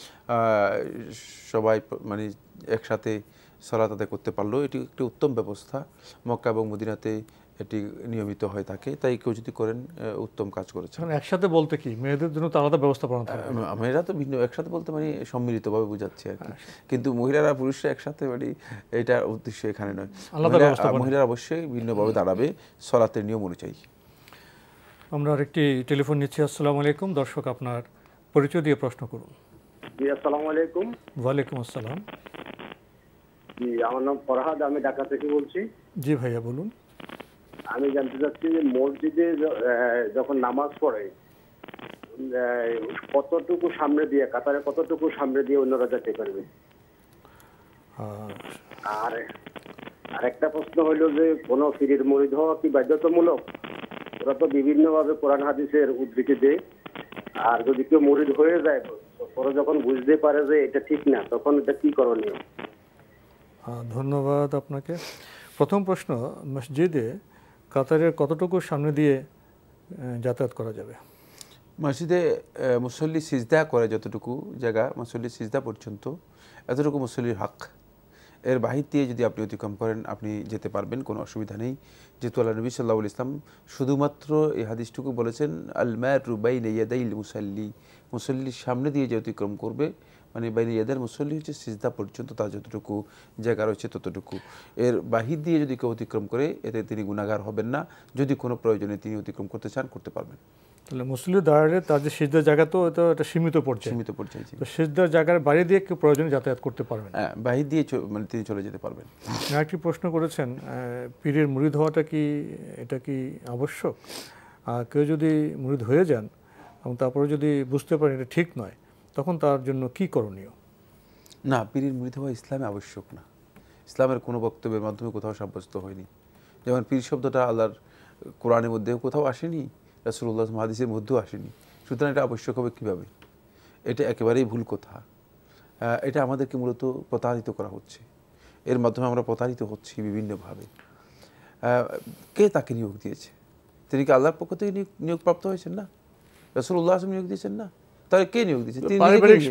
Speaker 3: সবাই মানে একসাথে সালাত আদায় করতে পারলো, এটি একটি উত্তম ব্যবস্থা। মক্কা এবং মদিনাতে এটি নিয়মিত হয়ে থাকে, তাই কেউ যদি করেন উত্তম কাজ করেছে।
Speaker 2: একসাথে বলতে কি মেয়েদের জন্য তো আলাদা ব্যবস্থা করা থাকে?
Speaker 3: মেয়েরা তো ভিন্ন, একসাথে বলতে মানে সম্মিলিতভাবে বোঝাচ্ছে আর কি, কিন্তু মহিলারা পুরুষরা একসাথে মানে এটার উদ্দেশ্য এখানে নয়। মহিলারা অবশ্যই ভিন্নভাবে দাঁড়াবে সালাতের নিয়ম অনুযায়ী।
Speaker 2: আমরা আরেকটি টেলিফোন নিচ্ছি। আসসালামু আলাইকুম, দর্শক আপনার পরিচয় দিয়ে প্রশ্ন করুন।
Speaker 4: জি, আসসালামু আলাইকুম।
Speaker 2: ওয়ালাইকুম আসসালাম।
Speaker 4: জি, আমার নাম ফরহাদ, আমি ঢাকা থেকে বলছি।
Speaker 2: জি ভাইয়া বলুন।
Speaker 4: আমি জানতে চাচ্ছি যে মসজিদে যখন নামাজ পড়ে কতটুকু সামনে দিয়ে, কাতারে কতটুকু সামনে দিয়ে অন্যরা যেতে পারবে? আর আরেকটা প্রশ্ন হইল যে কোনো পীরের মুরিদ হওয়া কি বাধ্যতামূলক? ওরা তো বিভিন্ন ভাবে কোরআন হাদিসের উদ্ধৃতি দেয়, আর যদি কেউ মুরিদ হয়ে যায় পরে যখন বুঝতে পারে যে এটা ঠিক না, তখন এটা কি করণীয়?
Speaker 2: ধন্যবাদ আপনাকে। প্রথম প্রশ্ন, মসজিদে কাতারের কতটুকু সামনে দিয়ে যাতায়াত করা যাবে?
Speaker 3: মসজিদে মুসল্লি সিজদা করে যতটুকু জায়গা, মুসল্লি সিজদা পর্যন্ত এতটুকু মুসল্লির হক। এর বাহির দিয়ে যদি আপনি অতিক্রম করেন আপনি যেতে পারবেন, কোনো অসুবিধা নেই। যেহেতু আল্লাহ নবী সাল্লাল্লাহু আলাইহি ওয়াসাল্লাম শুধুমাত্র এই হাদিসটুকু বলেছেন, আল মারু বাইনা ইয়াদাইল মুসাল্লি, মুসল্লির সামনে দিয়ে যে অতিক্রম করবে, মানে বাইনা ইয়াদাইল মুসাল্লি হচ্ছে সিজদা পর্যন্ত তার যতটুকু জায়গা রয়েছে ততটুকু। এর বাহির দিয়ে যদি কেউ অতিক্রম করে এতে তিনি গুনাহগার হবেন না, যদি কোনো প্রয়োজনে তিনি অতিক্রম করতে চান করতে পারবেন।
Speaker 2: তাহলে মুসল্লি দাঁড়ালে তার যে সিজদার জায়গা তো এটা একটা সীমিত পর্যায়ে,
Speaker 3: সীমিত পর্যায়ে,
Speaker 2: তো সিজদার জায়গার বাইরে দিয়ে কেউ প্রয়োজনে যাতায়াত করতে পারবেন,
Speaker 3: হ্যাঁ বাহির দিয়ে মানে তিনি চলে যেতে পারবেন।
Speaker 2: আরেকটি প্রশ্ন করেছেন, পীরের মুরিদ হওয়াটা কি এটা কি আবশ্যক? কেউ যদি মুরিদ হয়ে যান এবং তারপরে যদি বুঝতে পারেন এটা ঠিক নয়, তখন তার জন্য কি করণীয়?
Speaker 3: না, পীরের মুরিদ হওয়া ইসলামে আবশ্যক না। ইসলামের কোনো বক্তব্যের মাধ্যমে কোথাও সাব্যস্ত হয়নি। যেমন পীর শব্দটা আল্লাহর কোরআনের মধ্যে কোথাও আসেনি, রাসূলুল্লাহ হাদিসের মধ্যেও আসেনি, সুতরাং এটা আবশ্যক হবে কীভাবে? এটা একেবারেই ভুল কথা। এটা আমাদেরকে মূলত প্রতারিত করা হচ্ছে, এর মাধ্যমে আমরা প্রতারিত হচ্ছি বিভিন্নভাবে। কে তাকে নিয়োগ দিয়েছে? তিনি কি আল্লাহর পক্ষ থেকে নিয়োগপ্রাপ্ত হয়েছেন না? রাসূলুল্লাহ নিয়োগ দিয়েছেন না? তাহলে কে নিয়োগ দিয়েছেন? তিনি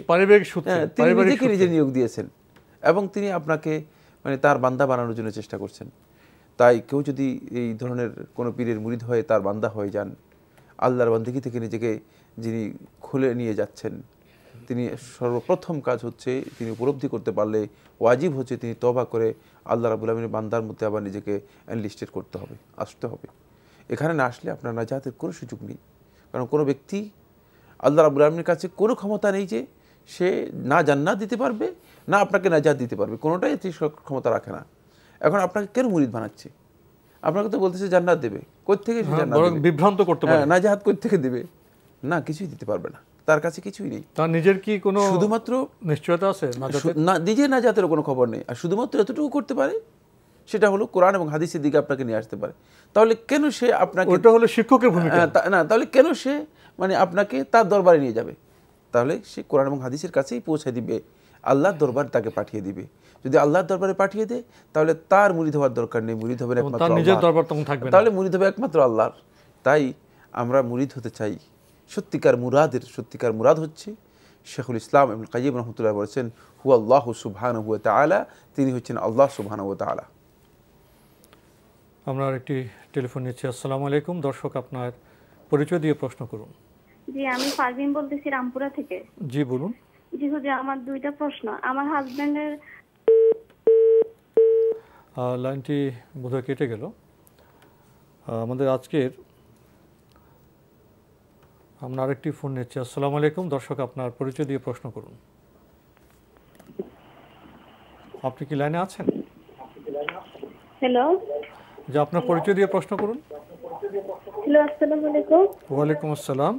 Speaker 3: নিজেকে নিজে নিয়োগ দিয়েছেন এবং তিনি আপনাকে মানে তার বান্দা বানানোর জন্য চেষ্টা করছেন। তাই কেউ যদি এই ধরনের কোনো পীরের মুরিদ হয়ে তার বান্দা হয়ে যান, আল্লাহর বান্দিগি থেকে নিজেকে যিনি খুলে নিয়ে যাচ্ছেন, তিনি সর্বপ্রথম কাজ হচ্ছে তিনি উপলব্ধি করতে পারলে ওয়াজিব হচ্ছে তিনি তওবা করে আল্লাহ রাব্বুল আলামিনের বান্দার মধ্যে আবার নিজেকে এনলিস্টেড করতে হবে, আসতে হবে। এখানে না আসলে আপনার নাজাতের কোনো সুযোগ নেই, কারণ কোনো ব্যক্তি আল্লাহ রাব্বুল আলামিনের কাছে কোনো ক্ষমতা নেই যে সে না জান্নাত দিতে পারবে না আপনাকে নাজাত দিতে পারবে, কোনোটাই তিনি ক্ষমতা রাখে না। এখন আপনাকে কেন মুরিদ বানাচ্ছে? আপনাকে তো বলতেছে জান্নাত দেবে, কই থেকে
Speaker 2: বিভ্রান্ত করতে পারে,
Speaker 3: নাজাত কই থেকে দেবে? না, কিছুই দিতে পারবে না, তার কাছে কিছুই নেই।
Speaker 2: তার নিজের কি কোনো
Speaker 3: শুধুমাত্র
Speaker 2: নিশ্চয়তা আছে
Speaker 3: না? নিজের নাজাতের কোনো খবর নেই, আর শুধুমাত্র এতটুকু করতে পারে, সেটা হলো কোরআন এবং হাদিসের দিকে আপনাকে নিয়ে আসতে পারে। তাহলে কেন সে আপনাকে,
Speaker 2: ওটা হলো শিক্ষকের ভূমিকা
Speaker 3: না, তাহলে কেন সে মানে আপনাকে তার দরবারে নিয়ে যাবে? তাহলে সে কোরআন এবং হাদিসের কাছেই পৌঁছে দিবে, আল্লাহর দরবার তাকে পাঠিয়ে দিবে। যদি আল্লাহর দরবারে পাঠিয়ে দেয় তাহলে তার মুরিদ হওয়ার দরকার নেই, মুরিদ হবে একমাত্র আল্লাহ, তাহলে মুরিদ হবে একমাত্র আল্লাহর। তাই আমরা মুরিদ হতে চাই সত্যিকার মুরাদের, সত্যিকার মুরাদ হচ্ছে শেখুল ইসলাম ইবনে কাইয়িম রাহমাতুল্লাহ বলেছেন, হু আল্লাহু সুবহানাহু ওয়া তাআলা, তিনি হচ্ছেন আল্লাহ সুবহানাহু ওয়া তাআলা।
Speaker 2: আমরা আরেকটি টেলিফোন নিচ্ছি। আসসালামু আলাইকুম, দর্শক আপনার পরিচয় দিয়ে প্রশ্ন করুন।
Speaker 22: জি, আমি পারভিন বলতেছি রামপুরা থেকে।
Speaker 2: জি বলুন।
Speaker 22: জি হুজুর, আমার দুইটা প্রশ্ন। আমার হাজবেন্ডের
Speaker 2: লাইনটি বোধহয় কেটে গেল। আমাদের আজকের আমরা আরেকটি ফোন নিচ্ছি। আসসালামু আলাইকুম, দর্শক আপনার পরিচয় দিয়ে প্রশ্ন করুন। আপনি কি লাইনে আছেন?
Speaker 22: হ্যালো,
Speaker 2: যে আপনার পরিচয় দিয়ে প্রশ্ন করুন।
Speaker 22: হ্যালো, আসসালামু আলাইকুম।
Speaker 2: ওয়ালাইকুম আসসালাম।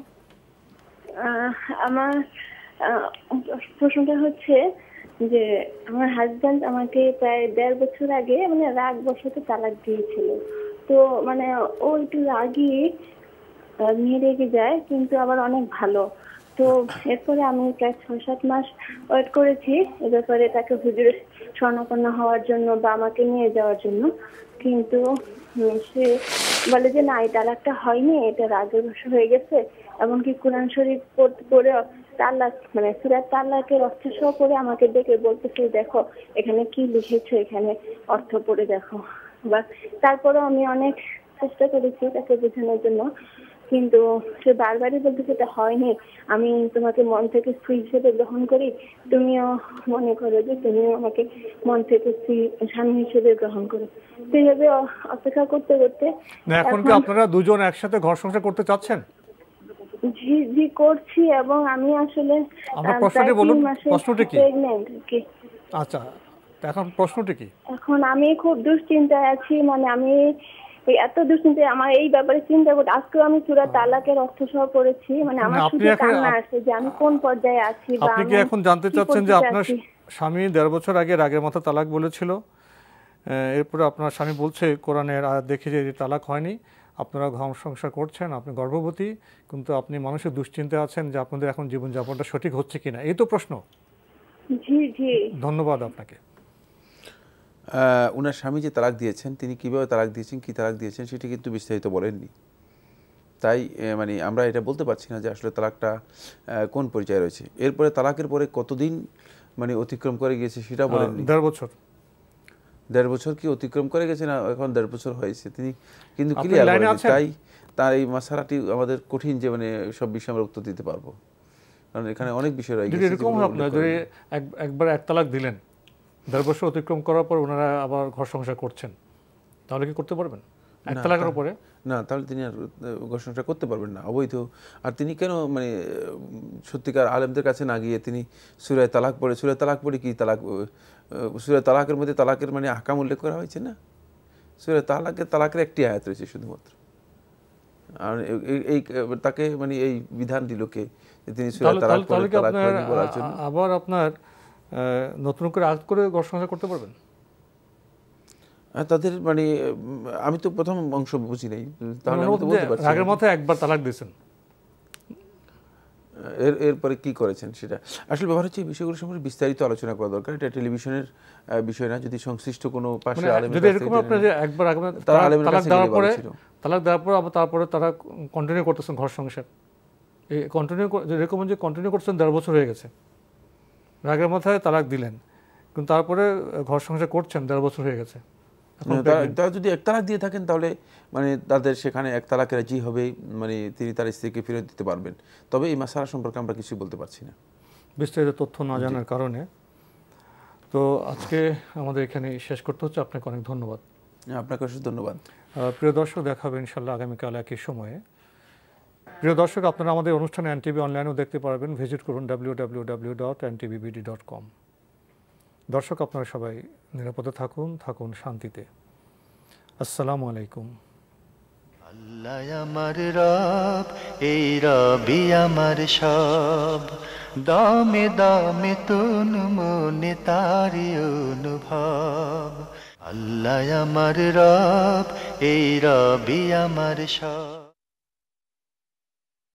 Speaker 22: আমার প্রশ্নটা হচ্ছে যে আমার হাজব্যান্ড আমাকে প্রায় দেড় বছর আগে মানে রাগ বশত তালাক দিয়েছিল। তো মানে ও একটু রাগই নিয়ে রেগে যায়, কিন্তু আবার অনেক ভালো। তো এরপরে আমি প্রায় ছয় সাত মাস ওয়েট করেছি এ ব্যাপারে তাকে হুজুরের স্বর্ণাপন্ন হওয়ার জন্য বা আমাকে নিয়ে যাওয়ার জন্য, কিন্তু সে বলে যে না এই তালাকটা হয়নি, এটা আগের বছর হয়ে গেছে। এমনকি কোরআন শরীফ পড়ে তালাক মানে সূরা তালাকের অর্থ সহ পড়ে আমাকে ডেকে বলতেছে দেখো এখানে কি লিখেছে, এখানে অর্থ পড়ে দেখো। বা তারপরে আমি অনেক চেষ্টা করেছি তাকে বোঝানোর জন্য, কিন্তু সে বারবারই বলতেছে এটা হয়নি, আমি তোমাকে মন থেকে স্ত্রী হিসেবে গ্রহণ করি, তুমিও মনে করো যে তুমিও আমাকে মন থেকে স্ত্রী স্বামী হিসেবে গ্রহণ করো। তো এইভাবে অপেক্ষা করতে করতে
Speaker 2: এখন কি আপনারা দুজন একসাথে ঘর সংসার করতে চাচ্ছেন?
Speaker 22: জি জি করছি, এবং আমি আসলে
Speaker 2: আপনার প্রশ্নটি বলুন, প্রশ্নটি কি?
Speaker 22: প্রেগন্যান্ট কি?
Speaker 2: আচ্ছা, এখন প্রশ্নটি কি?
Speaker 22: এখন আমি খুব দুশ্চিন্তায় আছি, মানে আমি এত দুশ্চিন্তায়, আমার এই ব্যাপারে চিন্তা করতে আজকে আমি সূরা তালাকের অর্থ সহ পড়েছি, মানে আমার শুধু কান্না আসে যে আমি কোন পর্যায়ে আছি। বা
Speaker 2: আপনি কি এখন জানতে চাচ্ছেন যে আপনার স্বামী দেড় বছর আগে রাগের মাথা তালাক বলেছিল, এরপরে আপনার স্বামী বলছে কোরআনের আয়াত দেখে যে তালাক হয়নি, আপনারা ঘর সংসার করছেন, আপনি গর্ভবতী, কিন্তু আপনি মানুষের দুশ্চিন্তায় আছেন যে আপনাদের এখন জীবনযাপনটা সঠিক হচ্ছে কিনা, এই তো প্রশ্ন?
Speaker 22: জি জি,
Speaker 2: ধন্যবাদ আপনাকে।
Speaker 3: ওনার স্বামী যে তালাক দিয়েছেন তিনি কিভাবে তালাক দিয়েছেন, কি তালাক দিয়েছেন সেটি কিন্তু বিস্তারিত বলেননি, তাই মানে আমরা এটা বলতে পারছি না যে আসলে তালাকটা কোন পর্যায়ে রয়েছে। এরপরে তালাকের পরে কতদিন মানে অতিক্রম করে গিয়েছে সেটা বলেননি।
Speaker 2: দেড় বছর
Speaker 3: দেড় বছর কি অতিক্রম করে গেছে না এখন দেড় বছর হয়েছে তিনি কিন্তু ক্লিয়ার করেন, তাই তার এই মশালাটি আমাদের কঠিন যে মানে সব বিষয়ে আমরা উত্তর দিতে পারবো, কারণ এখানে অনেক বিষয় রয়েছে।
Speaker 2: এরকম আপনার যদি একবার এক তালাক দিলেন, দেড় বছর অতিক্রম করার পর ওনারা আবার ঘর সংসার করছেন, তাহলে কি করতে পারবেন এক তালাকের উপরে?
Speaker 3: না, তাহলে তিনি আর ঘর সংসার করতে পারবেন না, অবৈধ। আর তিনি কেন মানে সত্যিকার আলেমদের কাছে না গিয়ে তিনি সূরা তালাক পড়ে, সূরা তালাক পড়ে কি তালাক, সূরা তালাকের মধ্যে তালাকের মানে আহকাম উল্লেখ করা হয়েছে না, সূরা তালাকের তালাকের একটি আয়াত রয়েছে শুধুমাত্র, আর এই তাকে মানে এই বিধান দিল কে যে তিনি সূরা তালাক পড়ে তালাক হয়নি বলার জন্য
Speaker 2: আবার আপনার নতুন করে আয়াত করে ঘর সংসার করতে পারবেন?
Speaker 3: তাদের মানে আমি তো প্রথম অংশ বুঝি নাই, তাহলে আমি তো বলতে পারছি
Speaker 2: রাগের মাথায় একবার তালাক দিয়েছেন,
Speaker 3: এর এরপরে কি করেছেন সেটা আসলে ব্যাপার হচ্ছে এই বিষয়গুলো সম্পর্কে বিস্তারিত আলোচনা করা দরকার। এটা টেলিভিশনের বিষয় না, যদি সংশ্লিষ্ট কোনো পাশে আলেমের
Speaker 2: যদি এরকম আপনার যে একবার তালাক দেওয়ার পরে তালাক দেওয়ার পর আবার তারপরে তারা কন্টিনিউ করতেছেন ঘর সংসার, এই কন্টিনিউ যেরকম যে কন্টিনিউ করছেন দেড় বছর হয়ে গেছে, রাগের মাথায় তালাক দিলেন কিন্তু তারপরে ঘর সংসার করছেন দেড় বছর হয়ে গেছে,
Speaker 3: তারা যদি এক তালাক দিয়ে থাকেন তাহলে মানে তাদের সেখানে এক তালাকের রাজি হবে, মানে তিনি তার স্ত্রীকে ফেরত দিতে পারবেন। তবে এই মাসালা সম্পর্কে আমরা কিছু বলতে পারছি না
Speaker 2: বিস্তারিত তথ্য না জানার কারণে। তো আজকে আমাদের এখানে শেষ করতে হচ্ছে, আপনাকে অনেক ধন্যবাদ।
Speaker 3: আপনাকে অশেষ ধন্যবাদ।
Speaker 2: প্রিয় দর্শক, দেখা হবে ইনশাল্লাহ আগামীকাল একই সময়ে। প্রিয় দর্শক, আপনারা আমাদের অনুষ্ঠানে এনটিভি অনলাইনেও দেখতে পারবেন, ভিজিট করুন W W W dot N T V B D dot com. দর্শক, আপনারা সবাই নিরাপদে থাকুন, থাকুন শান্তিতে। আসসালামু আলাইকুম।
Speaker 1: আল্লাহ আমার রব, এই রবি আমার সব, দামে দামে তুন মনে তারি অনুভব। আল্লাহ আমার রব, এই রবি আমার সব।